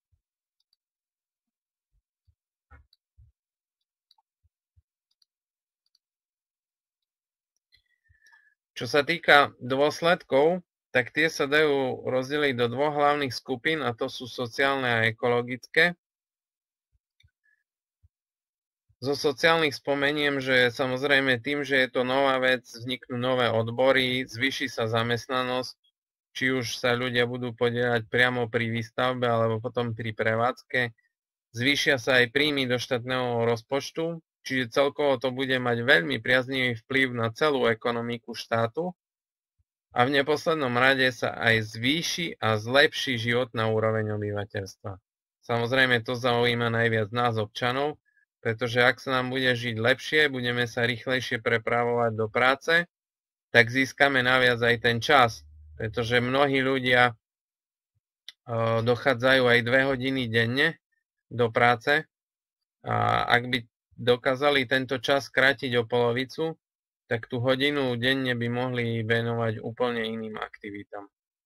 Čo sa týka dôsledkov, tak tie sa dajú rozdeliť do dvoch hlavných skupín, a to sú sociálne a ekologické. Zo sociálnych spomeniem, že samozrejme tým, že je to nová vec, vzniknú nové odbory, zvýši sa zamestnanosť, či už sa ľudia budú podieľať priamo pri výstavbe alebo potom pri prevádzke. Zvýšia sa aj príjmy do štátneho rozpočtu, čiže celkovo to bude mať veľmi priaznivý vplyv na celú ekonomiku štátu a v neposlednom rade sa aj zvýši a zlepší životná úroveň obyvateľstva. Samozrejme to zaujíma najviac nás občanov, pretože ak sa nám bude žiť lepšie, budeme sa rýchlejšie prepravovať do práce, tak získame naviac aj ten čas, pretože mnohí ľudia dochádzajú aj dve hodiny denne do práce a ak by dokázali tento čas skrátiť o polovicu, tak tú hodinu denne by mohli venovať úplne iným aktivitám.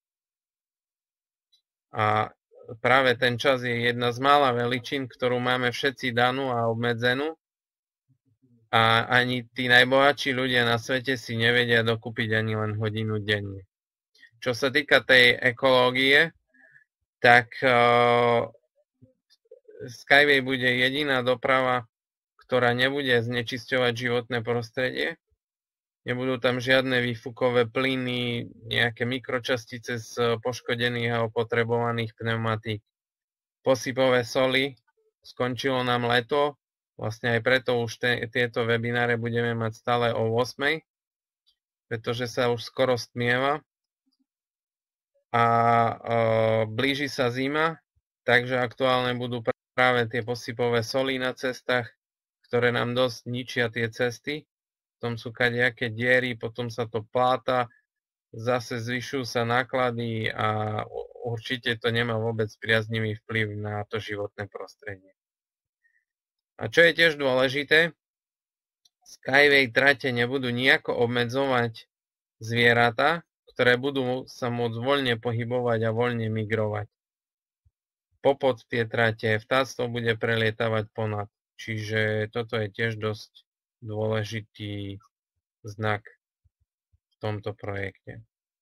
A práve ten čas je jedna z mála veličín, ktorú máme všetci danú a obmedzenú a ani tí najbohatší ľudia na svete si nevedia dokúpiť ani len hodinu denne. Čo sa týka tej ekológie, tak uh, Skyway bude jediná doprava, ktorá nebude znečisťovať životné prostredie. Nebudú tam žiadne výfukové plyny, nejaké mikročastice z poškodených a opotrebovaných pneumatík. Posypové soli, skončilo nám leto, vlastne aj preto už te, tieto webináre budeme mať stále o ôsmej, pretože sa už skoro stmieva a e, blíži sa zima, takže aktuálne budú práve tie posypové soli na cestách, ktoré nám dosť ničia tie cesty. Potom sú kadejaké diery, potom sa to pláta, zase zvyšujú sa náklady a určite to nemá vôbec priaznivý vplyv na to životné prostredie. A čo je tiež dôležité, Skyway trate nebudú nejako obmedzovať zvieratá, ktoré budú sa môcť voľne pohybovať a voľne migrovať. Popod tie trate, vtáctvo bude prelietavať ponad. Čiže toto je tiež dosť dôležitý znak v tomto projekte.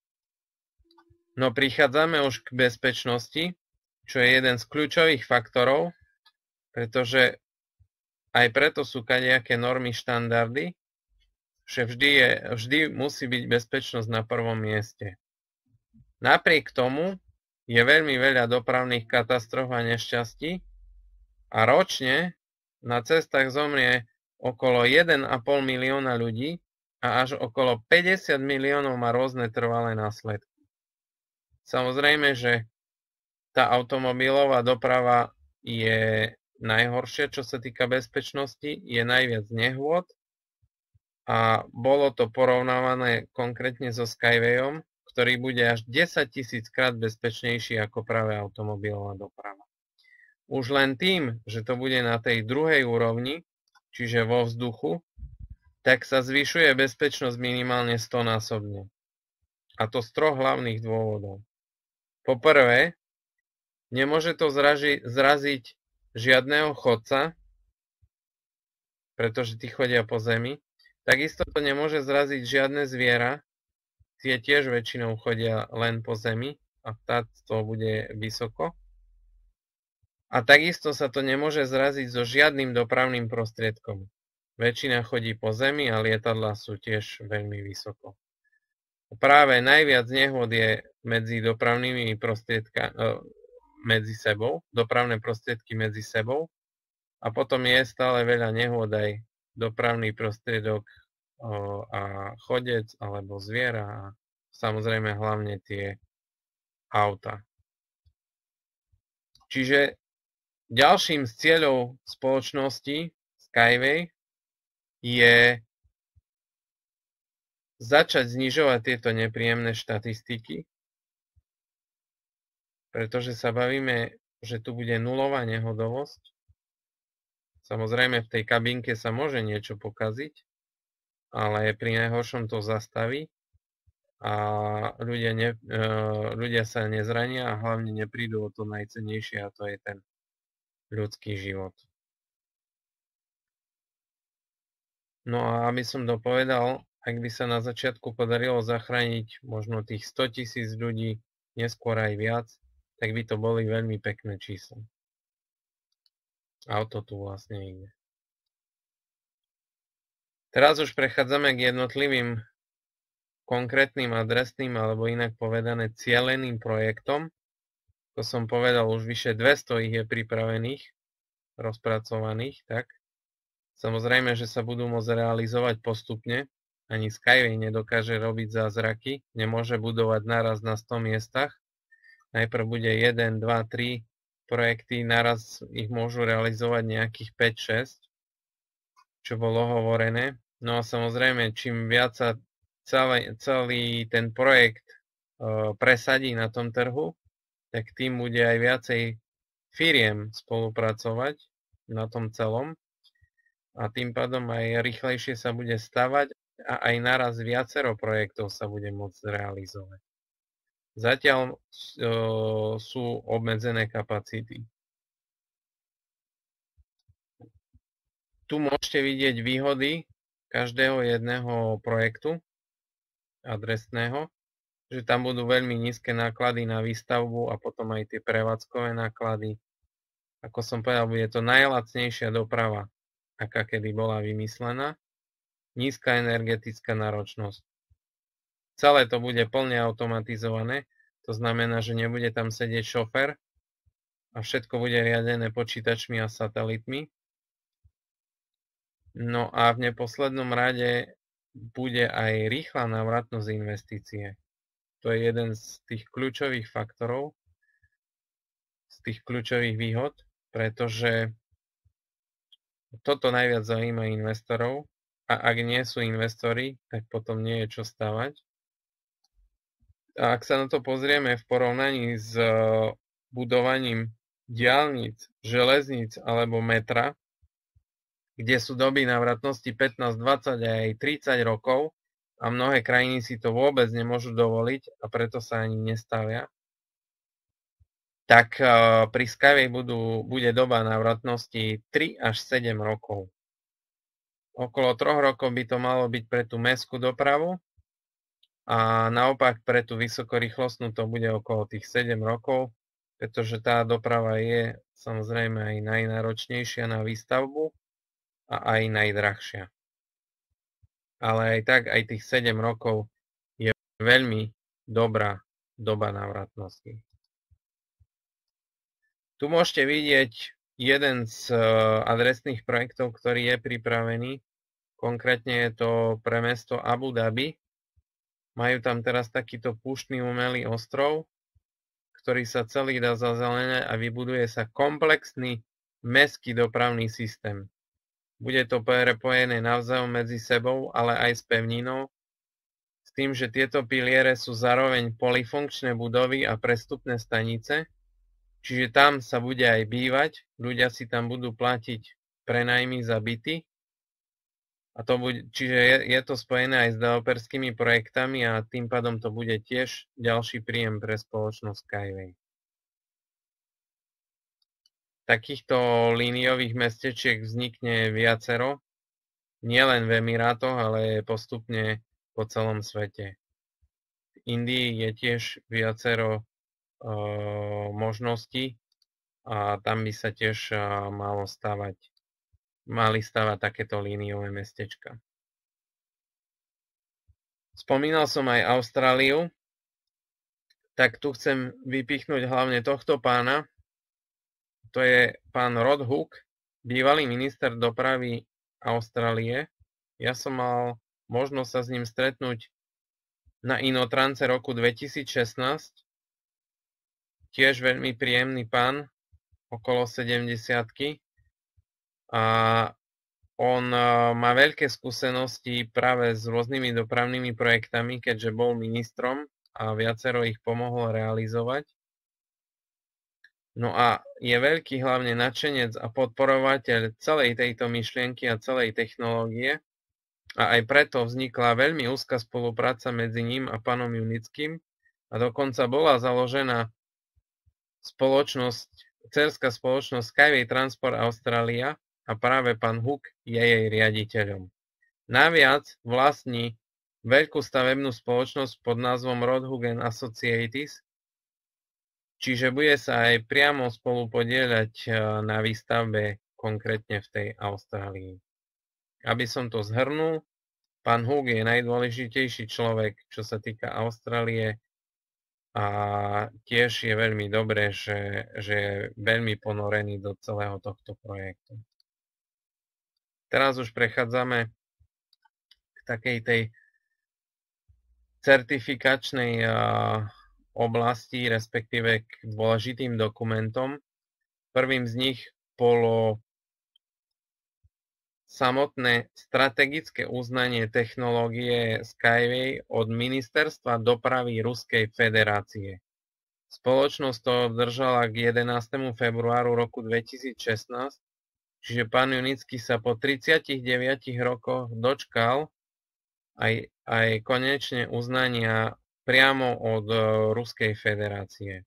No prichádzame už k bezpečnosti, čo je jeden z kľúčových faktorov, pretože aj preto sú kadejaké normy, štandardy, že vždy, je, vždy musí byť bezpečnosť na prvom mieste. Napriek tomu je veľmi veľa dopravných katastrof a nešťastí a ročne na cestách zomrie okolo jeden a pol milióna ľudí a až okolo päťdesiat miliónov má rôzne trvalé následky. Samozrejme, že tá automobilová doprava je najhoršia, čo sa týka bezpečnosti, je najviac nehôd a bolo to porovnávané konkrétne so Skywayom, ktorý bude až desaťtisíc krát bezpečnejší ako práve automobilová doprava. Už len tým, že to bude na tej druhej úrovni, čiže vo vzduchu, tak sa zvyšuje bezpečnosť minimálne stonásobne. A to z troch hlavných dôvodov. Po prvé, nemôže to zraži, zraziť žiadneho chodca, pretože tí chodia po zemi. Takisto to nemôže zraziť žiadne zviera, tie tiež väčšinou chodia len po zemi a vtáctvo bude vysoko. A takisto sa to nemôže zraziť so žiadnym dopravným prostriedkom. Väčšina chodí po zemi a lietadlá sú tiež veľmi vysoko. Práve najviac nehôd je medzi dopravnými prostriedkami medzi sebou, dopravné prostriedky medzi sebou a potom je stále veľa nehôd aj dopravný prostriedok o, a chodec alebo zviera a samozrejme hlavne tie auta. Čiže ďalším z cieľov spoločnosti Skyway je začať znižovať tieto nepríjemné štatistiky, pretože sa bavíme, že tu bude nulová nehodovosť. Samozrejme v tej kabínke sa môže niečo pokaziť, ale pri najhoršom to zastaví a ľudia, ne, ľudia sa nezrania a hlavne neprídu o to najcennejšie a to je ten ľudský život. No a aby som dopovedal, ak by sa na začiatku podarilo zachrániť možno tých stotisíc ľudí, neskôr aj viac, tak by to boli veľmi pekné čísla. A o to tu vlastne ide. Teraz už prechádzame k jednotlivým konkrétnym adresným alebo inak povedané cieleným projektom. Ako som povedal, už vyše dvesto ich je pripravených, rozpracovaných, tak. Samozrejme, že sa budú môcť realizovať postupne. Ani Skyway nedokáže robiť zázraky, nemôže budovať naraz na sto miestach. Najprv bude jeden, dva, tri projekty, naraz ich môžu realizovať nejakých päť šesť, čo bolo hovorené. No a samozrejme, čím viac sa celý, celý ten projekt uh, presadí na tom trhu, tak tým bude aj viacej firiem spolupracovať na tom celom a tým pádom aj rýchlejšie sa bude stavať a aj naraz viacero projektov sa bude môcť realizovať. Zatiaľ uh, sú obmedzené kapacity. Tu môžete vidieť výhody každého jedného projektu adresného, že tam budú veľmi nízke náklady na výstavbu a potom aj tie prevádzkové náklady. Ako som povedal, bude to najlacnejšia doprava, aká kedy bola vymyslená. Nízka energetická náročnosť. Celé to bude plne automatizované, to znamená, že nebude tam sedieť šofér a všetko bude riadené počítačmi a satelitmi. No a v neposlednom rade bude aj rýchla návratnosť investície. To je jeden z tých kľúčových faktorov, z tých kľúčových výhod, pretože toto najviac zaujíma investorov a ak nie sú investori, tak potom nie je čo stavať. A ak sa na to pozrieme v porovnaní s budovaním diaľnic, železníc alebo metra, kde sú doby návratnosti pätnásť, dvadsať a aj tridsať rokov a mnohé krajiny si to vôbec nemôžu dovoliť a preto sa ani nestavia, tak pri Skyway budú, bude doba návratnosti tri až sedem rokov. Okolo troch rokov by to malo byť pre tú mestskú dopravu a naopak pre tú vysokorýchlostnú to bude okolo tých sedem rokov, pretože tá doprava je samozrejme aj najnáročnejšia na výstavbu a aj najdrahšia. Ale aj tak, aj tých sedem rokov je veľmi dobrá doba návratnosti. Tu môžete vidieť jeden z adresných projektov, ktorý je pripravený. Konkrétne je to pre mesto Abu Dhabi. Majú tam teraz takýto púštny umelý ostrov, ktorý sa celý dá zazeleňať a vybuduje sa komplexný mestský dopravný systém. Bude to prepojené navzájom medzi sebou, ale aj s pevninou, s tým, že tieto piliere sú zároveň polyfunkčné budovy a prestupné stanice, čiže tam sa bude aj bývať, ľudia si tam budú platiť prenajmy za byty, a to bude, čiže je, je to spojené aj s developerskými projektami a tým pádom to bude tiež ďalší príjem pre spoločnosť Skyway. Takýchto líniových mestečiek vznikne viacero, nielen v Emirátoch, ale postupne po celom svete. V Indii je tiež viacero uh, možností a tam by sa tiež uh, malo stavať, mali stavať takéto líniové mestečka. Spomínal som aj Austráliu, tak tu chcem vypichnúť hlavne tohto pána. To je pán Rod Hook, bývalý minister dopravy Austrálie. Ja som mal možnosť sa s ním stretnúť na Inotrance roku dvetisícšestnásť. Tiež veľmi príjemný pán, okolo sedemdesiatky. A on má veľké skúsenosti práve s rôznymi dopravnými projektami, keďže bol ministrom a viacero ich pomohol realizovať. No a je veľký hlavne nadšenec a podporovateľ celej tejto myšlienky a celej technológie a aj preto vznikla veľmi úzka spolupráca medzi ním a pánom Junickým a dokonca bola založená spoločnosť, dcérská spoločnosť Skyway Transport Australia a práve pán Hook je jej riaditeľom. Naviac vlastní veľkú stavebnú spoločnosť pod názvom Rod Hook and Associates, čiže bude sa aj priamo spolu podieľať na výstavbe konkrétne v tej Austrálii. Aby som to zhrnul, pán Hook je najdôležitejší človek, čo sa týka Austrálie a tiež je veľmi dobré, že, že je veľmi ponorený do celého tohto projektu. Teraz už prechádzame k takej tej certifikačnej oblasti, respektíve k dôležitým dokumentom. Prvým z nich bolo samotné strategické uznanie technológie Skyway od Ministerstva dopravy Ruskej federácie. Spoločnosť to obdržala k jedenástemu februáru roku dvetisícšestnásť, čiže pán Junický sa po tridsiatich deviatich rokoch dočkal aj, aj konečne uznania priamo od Ruskej federácie.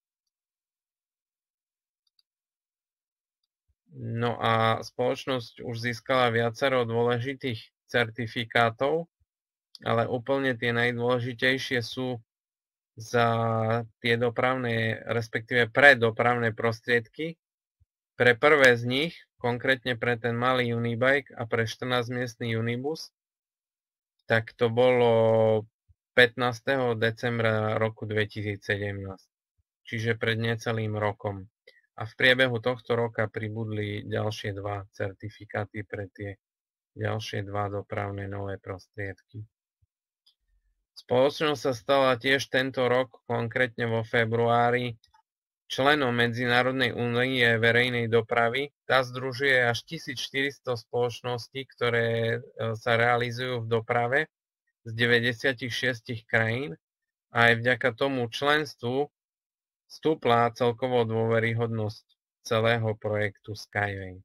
No a spoločnosť už získala viacero dôležitých certifikátov, ale úplne tie najdôležitejšie sú za tie dopravné, respektíve pre dopravné prostriedky. Pre prvé z nich, konkrétne pre ten malý Unibike a pre štrnásťmiestny Unibus, tak to bolo pätnásteho decembra roku dvetisícsedemnásť, čiže pred necelým rokom. A v priebehu tohto roka pribudli ďalšie dva certifikáty pre tie ďalšie dva dopravné nové prostriedky. Spoločnosť sa stala tiež tento rok, konkrétne vo februári, členom Medzinárodnej únie verejnej dopravy. Tá združuje až tisícštyristo spoločností, ktoré sa realizujú v doprave z deväťdesiatšesť krajín a aj vďaka tomu členstvu stúpla celkovo dôveryhodnosť celého projektu Skyway.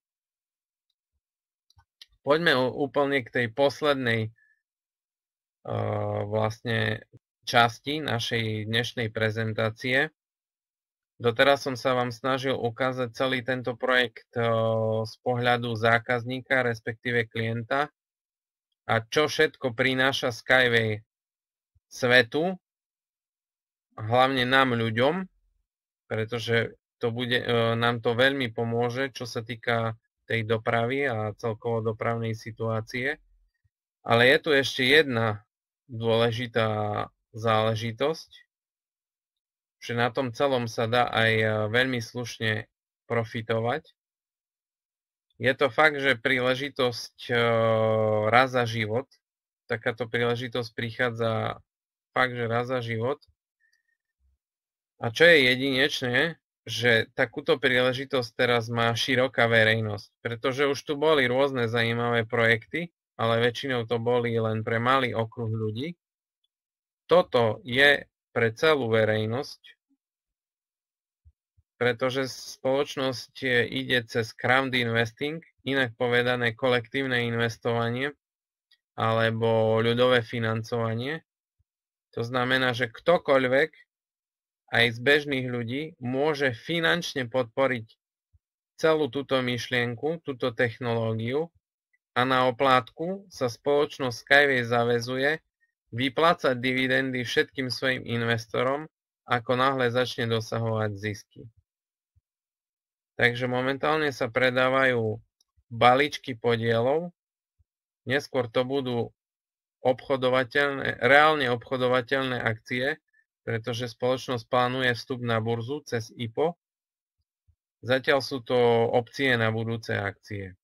Poďme úplne k tej poslednej uh, vlastne časti našej dnešnej prezentácie. Doteraz som sa vám snažil ukázať celý tento projekt uh, z pohľadu zákazníka, respektíve klienta a čo všetko prináša Skyway svetu, hlavne nám ľuďom, pretože to bude, nám to veľmi pomôže, čo sa týka tej dopravy a celkovo dopravnej situácie. Ale je tu ešte jedna dôležitá záležitosť, že na tom celom sa dá aj veľmi slušne profitovať. Je to fakt, že príležitosť raz za život, takáto príležitosť prichádza fakt, že raz za život. A čo je jedinečné, že takúto príležitosť teraz má široká verejnosť, pretože už tu boli rôzne zaujímavé projekty, ale väčšinou to boli len pre malý okruh ľudí. Toto je pre celú verejnosť, pretože spoločnosť ide cez crowd investing, inak povedané kolektívne investovanie alebo ľudové financovanie. To znamená, že ktokoľvek aj z bežných ľudí môže finančne podporiť celú túto myšlienku, túto technológiu a na oplátku sa spoločnosť Skyway zaväzuje vyplácať dividendy všetkým svojim investorom, ako náhle začne dosahovať zisky. Takže momentálne sa predávajú balíčky podielov, neskôr to budú obchodovateľné, reálne obchodovateľné akcie, pretože spoločnosť plánuje vstup na burzu cez í pé ó. Zatiaľ sú to opcie na budúce akcie.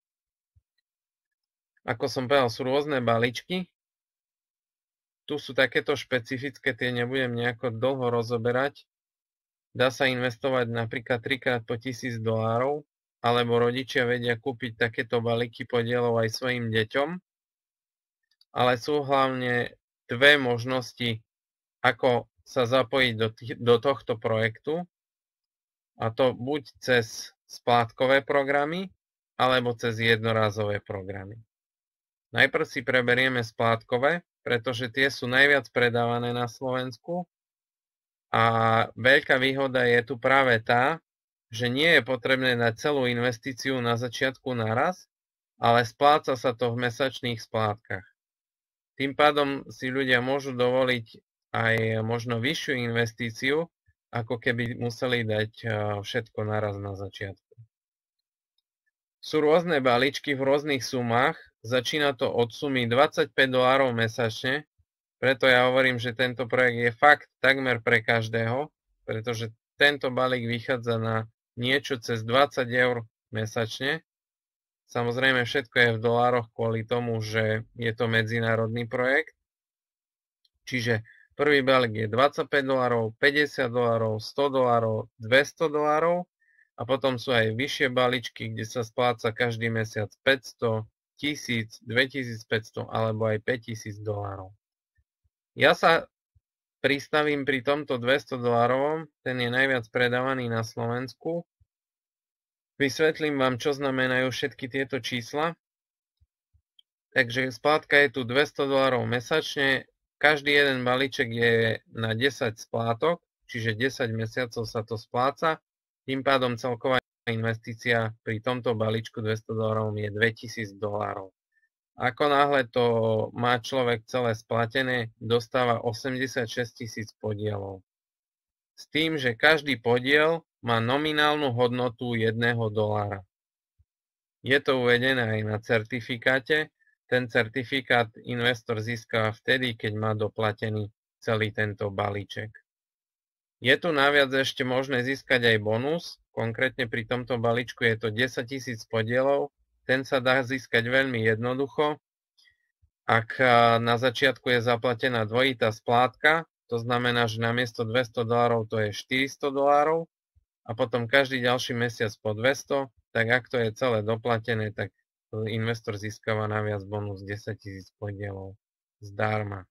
Ako som povedal, sú rôzne balíčky. Tu sú takéto špecifické, tie nebudem nejako dlho rozoberať. Dá sa investovať napríklad trikrát po tisíc dolárov, alebo rodičia vedia kúpiť takéto balíky podielov aj svojim deťom. Ale sú hlavne dve možnosti, ako sa zapojiť do, tých, do tohto projektu, a to buď cez splátkové programy, alebo cez jednorázové programy. Najprv si preberieme splátkové, pretože tie sú najviac predávané na Slovensku a veľká výhoda je tu práve tá, že nie je potrebné dať celú investíciu na začiatku naraz, ale spláca sa to v mesačných splátkach. Tým pádom si ľudia môžu dovoliť aj možno vyššiu investíciu, ako keby museli dať všetko naraz na začiatku. Sú rôzne balíčky v rôznych sumách, začína to od sumy dvadsaťpäť dolárov mesačne, preto ja hovorím, že tento projekt je fakt takmer pre každého, pretože tento balík vychádza na niečo cez dvadsať eur mesačne. Samozrejme všetko je v dolároch kvôli tomu, že je to medzinárodný projekt. Čiže prvý balík je dvadsaťpäť dolárov, päťdesiat dolárov, sto dolárov, dvesto dolárov A potom sú aj vyššie balíčky, kde sa spláca každý mesiac päťsto, tisíc, dvetisícpäťsto alebo aj päťtisíc dolárov. Ja sa pristavím pri tomto dvesto dolárovom, ten je najviac predávaný na Slovensku. Vysvetlím vám, čo znamenajú všetky tieto čísla. Takže splátka je tu dvesto dolárov mesačne, každý jeden balíček je na desať splátok, čiže desať mesiacov sa to spláca, tým pádom celková investícia pri tomto balíčku dvesto dolárov je dvetisíc dolárov. Ako náhle to má človek celé splatené, dostáva osemdesiatšesť tisíc podielov. S tým, že každý podiel má nominálnu hodnotu jedného dolára. Je to uvedené aj na certifikáte. Ten certifikát investor získava vtedy, keď má doplatený celý tento balíček. Je tu naviac ešte možné získať aj bonus. Konkrétne pri tomto balíčku je to desaťtisíc podielov. Ten sa dá získať veľmi jednoducho. Ak na začiatku je zaplatená dvojitá splátka, to znamená, že namiesto dvesto dolárov to je štyristo dolárov a potom každý ďalší mesiac po dvesto, tak ak to je celé doplatené, tak investor získava naviac bonus desaťtisíc podielov zdarma.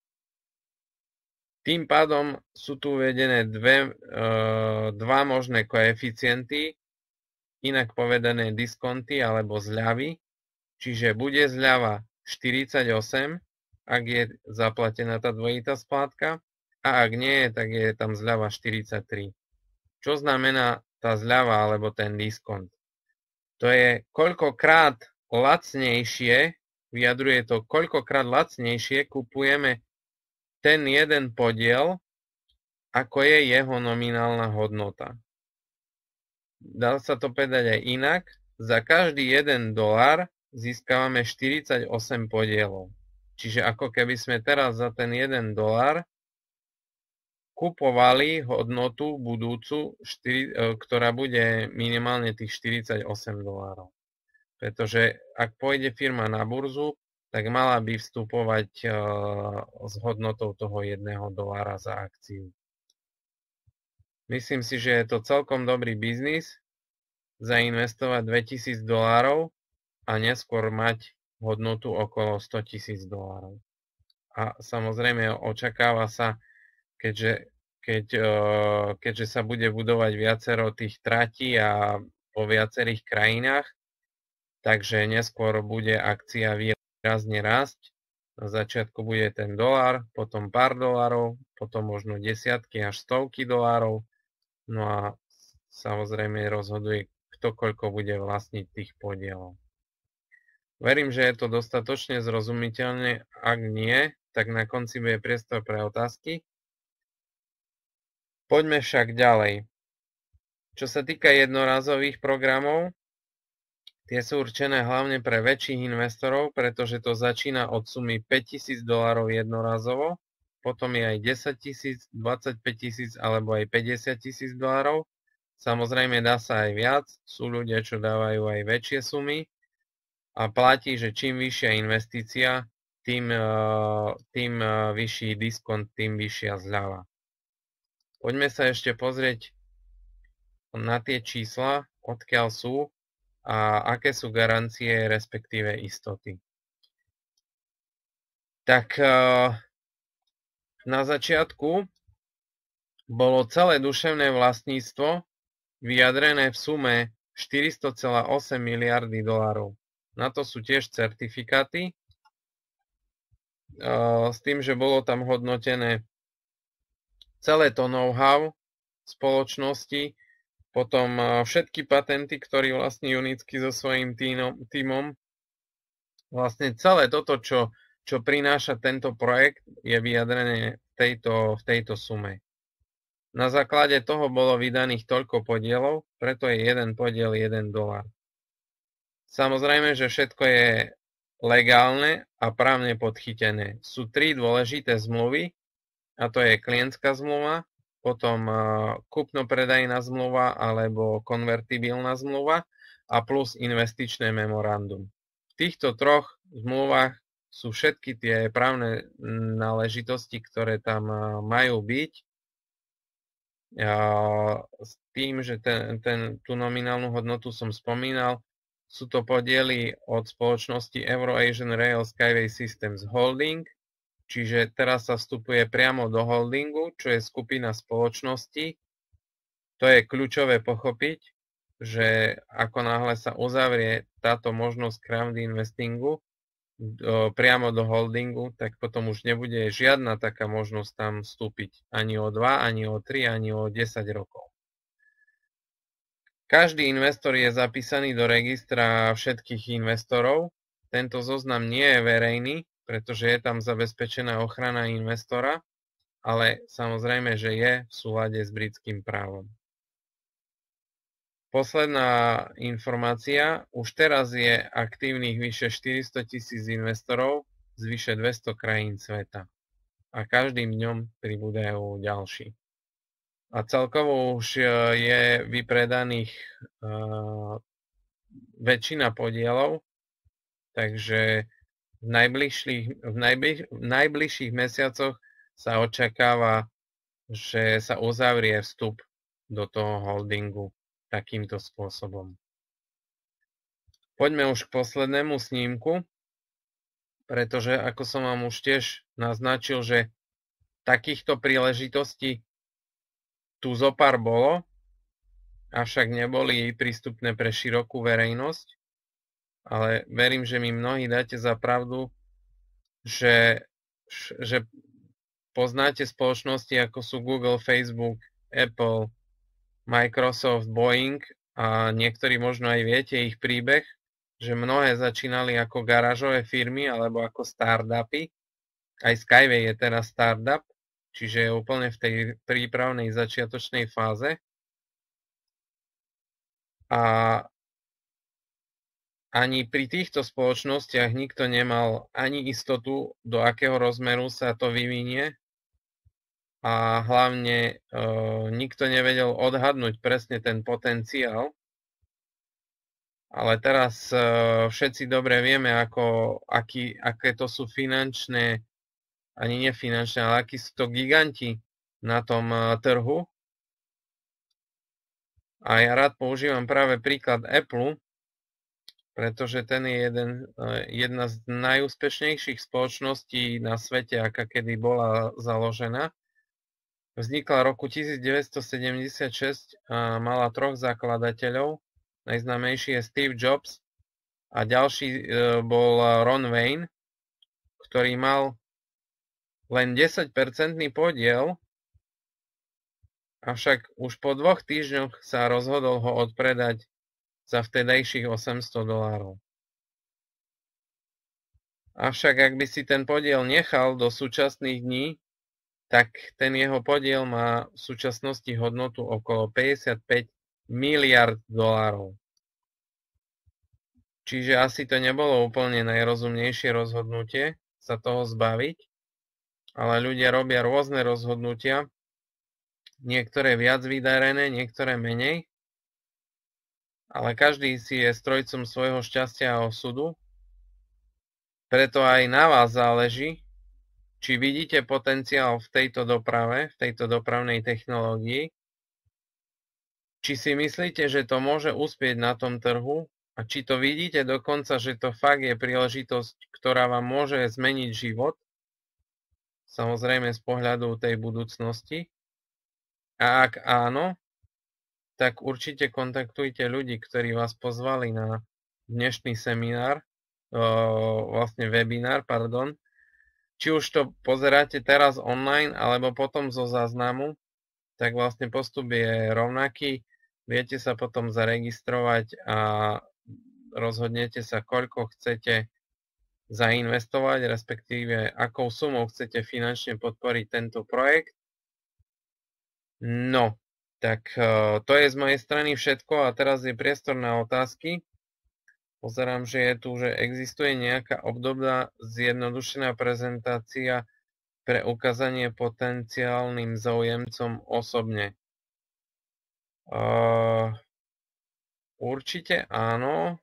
Tým pádom sú tu uvedené dve, e, dva možné koeficienty, inak povedané diskonty alebo zľavy, čiže bude zľava štyridsaťosem, ak je zaplatená tá dvojitá splátka, a ak nie je, tak je tam zľava štyridsaťtri. Čo znamená tá zľava alebo ten diskont? To je koľkokrát lacnejšie, vyjadruje to, koľkokrát lacnejšie kupujeme ten jeden podiel, ako je jeho nominálna hodnota. Dá sa to povedať aj inak. Za každý jeden dolár získavame štyridsaťosem podielov. Čiže ako keby sme teraz za ten jeden dolár kupovali hodnotu budúcu, ktorá bude minimálne tých štyridsaťosem dolárov. Pretože ak pôjde firma na burzu, tak mala by vstupovať s hodnotou toho jedného dolára za akciu. Myslím si, že je to celkom dobrý biznis zainvestovať dvetisíc dolárov a neskôr mať hodnotu okolo stotisíc dolárov. A samozrejme očakáva sa, keďže, keď, keďže sa bude budovať viacero tých tratí a po viacerých krajinách, takže neskôr bude akcia výrazne rásť. Na začiatku bude ten dolár, potom pár dolárov, potom možno desiatky až stovky dolárov. No a samozrejme rozhoduje, kto koľko bude vlastniť tých podielov. Verím, že je to dostatočne zrozumiteľné. Ak nie, tak na konci bude priestor pre otázky. Poďme však ďalej. Čo sa týka jednorazových programov, tie sú určené hlavne pre väčších investorov, pretože to začína od sumy päťtisíc dolárov jednorazovo, potom je aj desaťtisíc, dvadsaťpäť tisíc alebo aj päťdesiat tisíc dolárov. Samozrejme dá sa aj viac, sú ľudia, čo dávajú aj väčšie sumy a platí, že čím vyššia investícia, tým, tým vyšší diskont, tým vyššia zľava. Poďme sa ešte pozrieť na tie čísla, odkiaľ sú a aké sú garancie, respektíve istoty. Tak na začiatku bolo celé duševné vlastníctvo vyjadrené v sume štyristo celá osem miliardy dolárov. Na to sú tiež certifikáty, s tým, že bolo tam hodnotené celé to know-how spoločnosti, potom všetky patenty, ktoré vlastní Unicky so svojím tímom. Vlastne celé toto, čo, čo prináša tento projekt, je vyjadrené v tejto, v tejto sume. Na základe toho bolo vydaných toľko podielov, preto je jeden podiel jeden dolár. Samozrejme, že všetko je legálne a právne podchytené. Sú tri dôležité zmluvy, a to je klientská zmluva, potom kúpno-predajná zmluva alebo konvertibilná zmluva a plus investičné memorandum. V týchto troch zmluvách sú všetky tie právne náležitosti, ktoré tam majú byť. s tým, že ten, ten, tú nominálnu hodnotu som spomínal. Sú to podiely od spoločnosti Euro-Asian Rail Skyway Systems Holding, čiže teraz sa vstupuje priamo do holdingu, čo je skupina spoločností. To je kľúčové pochopiť, že ako náhle sa uzavrie táto možnosť crowd investingu do, priamo do holdingu, tak potom už nebude žiadna taká možnosť tam vstúpiť ani o dva, ani o tri, ani o desať rokov. Každý investor je zapísaný do registra všetkých investorov. Tento zoznam nie je verejný, pretože je tam zabezpečená ochrana investora, ale samozrejme, že je v súlade s britským právom. Posledná informácia, už teraz je aktívnych vyše štyristo tisíc investorov z vyše dvesto krajín sveta a každým dňom pribúdajú ďalší. A celkovo už je vypredaných uh, väčšina podielov, takže v najbližších, v, najbliž, v najbližších mesiacoch sa očakáva, že sa uzavrie vstup do toho holdingu takýmto spôsobom. Poďme už k poslednému snímku, pretože ako som vám už tiež naznačil, že takýchto príležitostí tu zopár bolo, avšak neboli prístupné pre širokú verejnosť, ale verím, že mi mnohí dáte za pravdu, že, že poznáte spoločnosti ako sú Google, Facebook, Apple, Microsoft, Boeing a niektorí možno aj viete ich príbeh, že mnohé začínali ako garážové firmy alebo ako startupy. Aj Skyway je teraz startup, čiže je úplne v tej prípravnej začiatočnej fáze. A ani pri týchto spoločnostiach nikto nemal ani istotu, do akého rozmeru sa to vyvinie. A hlavne e, nikto nevedel odhadnúť presne ten potenciál. Ale teraz e, všetci dobre vieme, ako, aký, aké to sú finančné, ani nefinančné, ale akí sú to giganti na tom e, trhu. A ja rád používam práve príklad Apple, pretože ten je jeden, e, jedna z najúspešnejších spoločností na svete, aká kedy bola založená. Vznikla v roku devätnásťstosedemdesiatšesť a mala troch zakladateľov. Najznámejší je Steve Jobs a ďalší bol Ron Wayne, ktorý mal len desať percent podiel, avšak už po dvoch týždňoch sa rozhodol ho odpredať za vtedajších osemsto dolárov. Avšak ak by si ten podiel nechal do súčasných dní, tak ten jeho podiel má v súčasnosti hodnotu okolo päťdesiatpäť miliárd dolárov. Čiže asi to nebolo úplne najrozumnejšie rozhodnutie sa toho zbaviť, ale ľudia robia rôzne rozhodnutia, niektoré viac vydarené, niektoré menej, ale každý si je strojcom svojho šťastia a osudu, preto aj na vás záleží, či vidíte potenciál v tejto doprave, v tejto dopravnej technológii, či si myslíte, že to môže uspieť na tom trhu a či to vidíte dokonca, že to fakt je príležitosť, ktorá vám môže zmeniť život, samozrejme z pohľadu tej budúcnosti. A ak áno, tak určite kontaktujte ľudí, ktorí vás pozvali na dnešný seminár, vlastne webinár, pardon. Či už to pozeráte teraz online, alebo potom zo záznamu, tak vlastne postup je rovnaký. Viete sa potom zaregistrovať a rozhodnete sa, koľko chcete zainvestovať, respektíve akou sumou chcete finančne podporiť tento projekt. No, tak to je z mojej strany všetko a teraz je priestor na otázky. Pozerám, že je tu, že existuje nejaká obdobná zjednodušená prezentácia pre ukázanie potenciálnym záujemcom osobne. Uh, určite áno.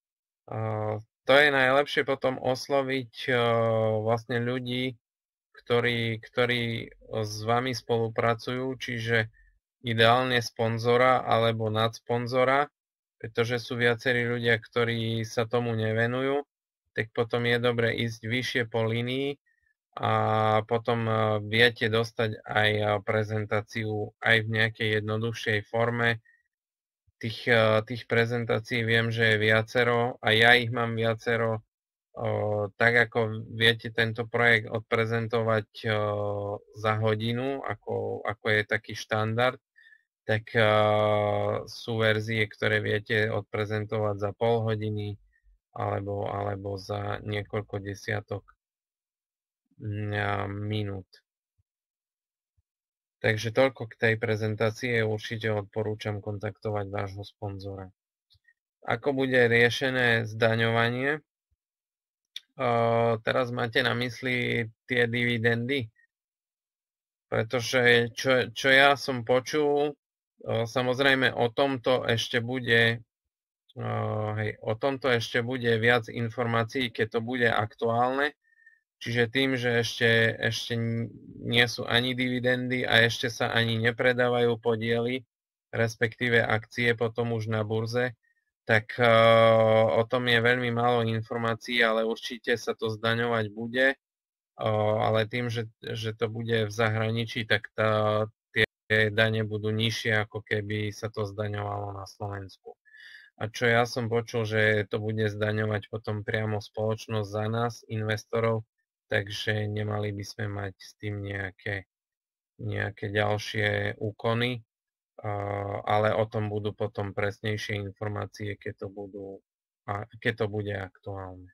Uh, to je najlepšie potom osloviť uh, vlastne ľudí, ktorí, ktorí s vami spolupracujú, čiže ideálne sponzora alebo nadsponzora, pretože sú viacerí ľudia, ktorí sa tomu nevenujú, tak potom je dobre ísť vyššie po línii a potom viete dostať aj prezentáciu aj v nejakej jednoduchšej forme. Tých, tých prezentácií viem, že je viacero a ja ich mám viacero. O, tak ako viete tento projekt odprezentovať o, za hodinu, ako, ako je taký štandard, tak o, sú verzie, ktoré viete odprezentovať za pol hodiny alebo, alebo za niekoľko desiatok minút. Takže toľko k tej prezentácii, určite odporúčam kontaktovať vášho sponzora. Ako bude riešené zdaňovanie? Uh, teraz máte na mysli tie dividendy? Pretože čo, čo ja som počul, uh, samozrejme o tomto ešte bude uh, hej, o tomto ešte bude viac informácií, keď to bude aktuálne. Čiže tým, že ešte, ešte nie sú ani dividendy a ešte sa ani nepredávajú podiely, respektíve akcie potom už na burze, tak uh, o tom je veľmi málo informácií, ale určite sa to zdaňovať bude, uh, ale tým, že, že to bude v zahraničí, tak tá, tie dane budú nižšie, ako keby sa to zdaňovalo na Slovensku. A čo ja som počul, že to bude zdaňovať potom priamo spoločnosť za nás, investorov, takže nemali by sme mať s tým nejaké, nejaké ďalšie úkony. Uh, ale o tom budú potom presnejšie informácie, keď to, budú, a, keď to bude aktuálne.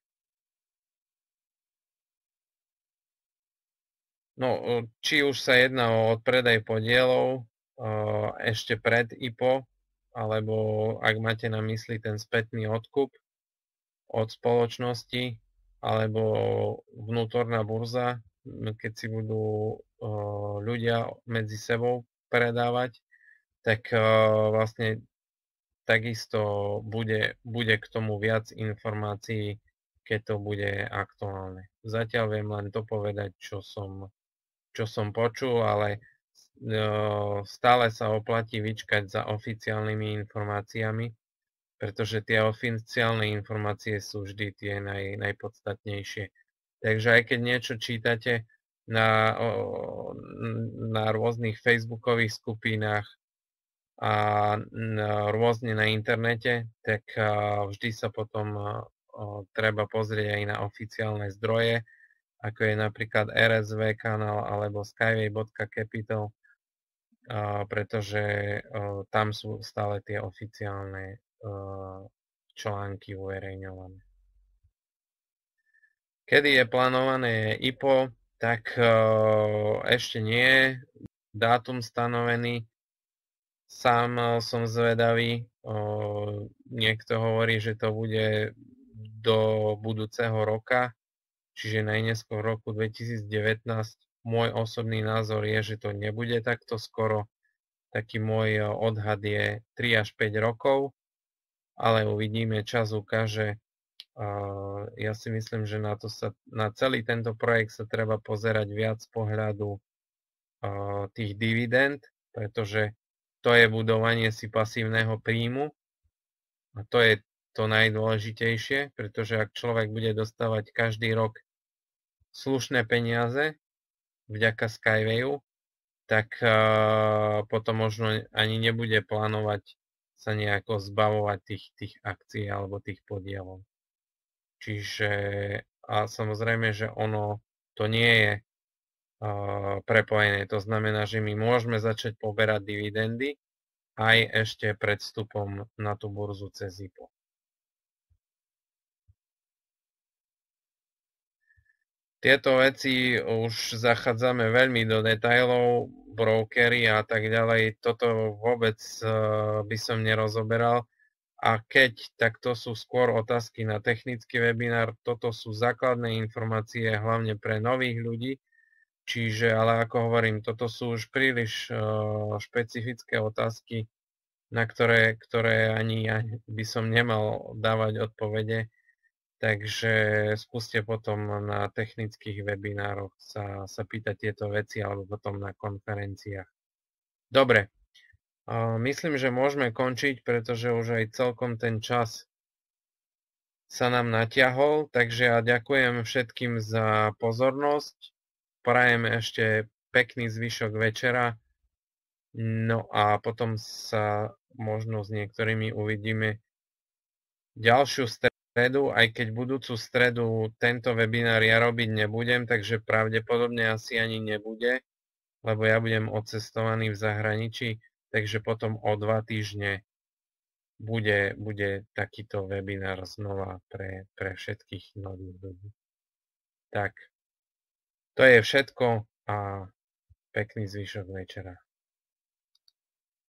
No, či už sa jedná o odpredaj podielov uh, ešte pred í pé ó, alebo ak máte na mysli ten spätný odkup od spoločnosti, alebo vnútorná burza, keď si budú uh, ľudia medzi sebou predávať, tak uh, vlastne takisto bude, bude k tomu viac informácií, keď to bude aktuálne. Zatiaľ viem len to povedať, čo som, čo som počul, ale uh, stále sa oplatí vyčkať za oficiálnymi informáciami, pretože tie oficiálne informácie sú vždy tie naj, najpodstatnejšie. Takže aj keď niečo čítate na, na rôznych facebookových skupinách a rôzne na internete, tak vždy sa potom treba pozrieť aj na oficiálne zdroje, ako je napríklad er es vé kanál alebo skyway bodka capital, pretože tam sú stále tie oficiálne články uverejňované. Kedy je plánované í pé ó, tak ešte nie je dátum stanovený. Sám som zvedavý, niekto hovorí, že to bude do budúceho roka, čiže najneskôr v roku dvetisícdevätnásť. Môj osobný názor je, že to nebude takto skoro. Taký môj odhad je tri až päť rokov, ale uvidíme, čas ukáže. Ja si myslím, že na, to sa, na celý tento projekt sa treba pozerať viac z pohľadu tých dividend, pretože to je budovanie si pasívneho príjmu a to je to najdôležitejšie, pretože ak človek bude dostávať každý rok slušné peniaze vďaka Skywayu, tak uh, potom možno ani nebude plánovať sa nejako zbavovať tých, tých akcií alebo tých podielov. Čiže a samozrejme, že ono to nie je uh, prepojené. To znamená, že my môžeme začať poberať dividendy aj ešte pred vstupom na tú burzu cez í pé ó. Tieto veci už zachádzame veľmi do detailov, brokery a tak ďalej. Toto vôbec uh, by som nerozoberal. A keď, tak to sú skôr otázky na technický webinár. Toto sú základné informácie hlavne pre nových ľudí. Čiže, ale ako hovorím, toto sú už príliš uh, špecifické otázky, na ktoré, ktoré ani ja by som nemal dávať odpovede. takže skúste potom na technických webinároch sa, sa pýtať tieto veci alebo potom na konferenciách. Dobre, myslím, že môžeme končiť, pretože už aj celkom ten čas sa nám natiahol, takže ja ďakujem všetkým za pozornosť. Prajem ešte pekný zvyšok večera. No a potom sa možno s niektorými uvidíme ďalšiu stredu, aj keď budúcu stredu tento webinár ja robiť nebudem, takže pravdepodobne asi ani nebude, lebo ja budem odcestovaný v zahraničí, takže potom o dva týždne bude, bude takýto webinár znova pre, pre všetkých nových ľudí. Tak, to je všetko a pekný zvyšok večera.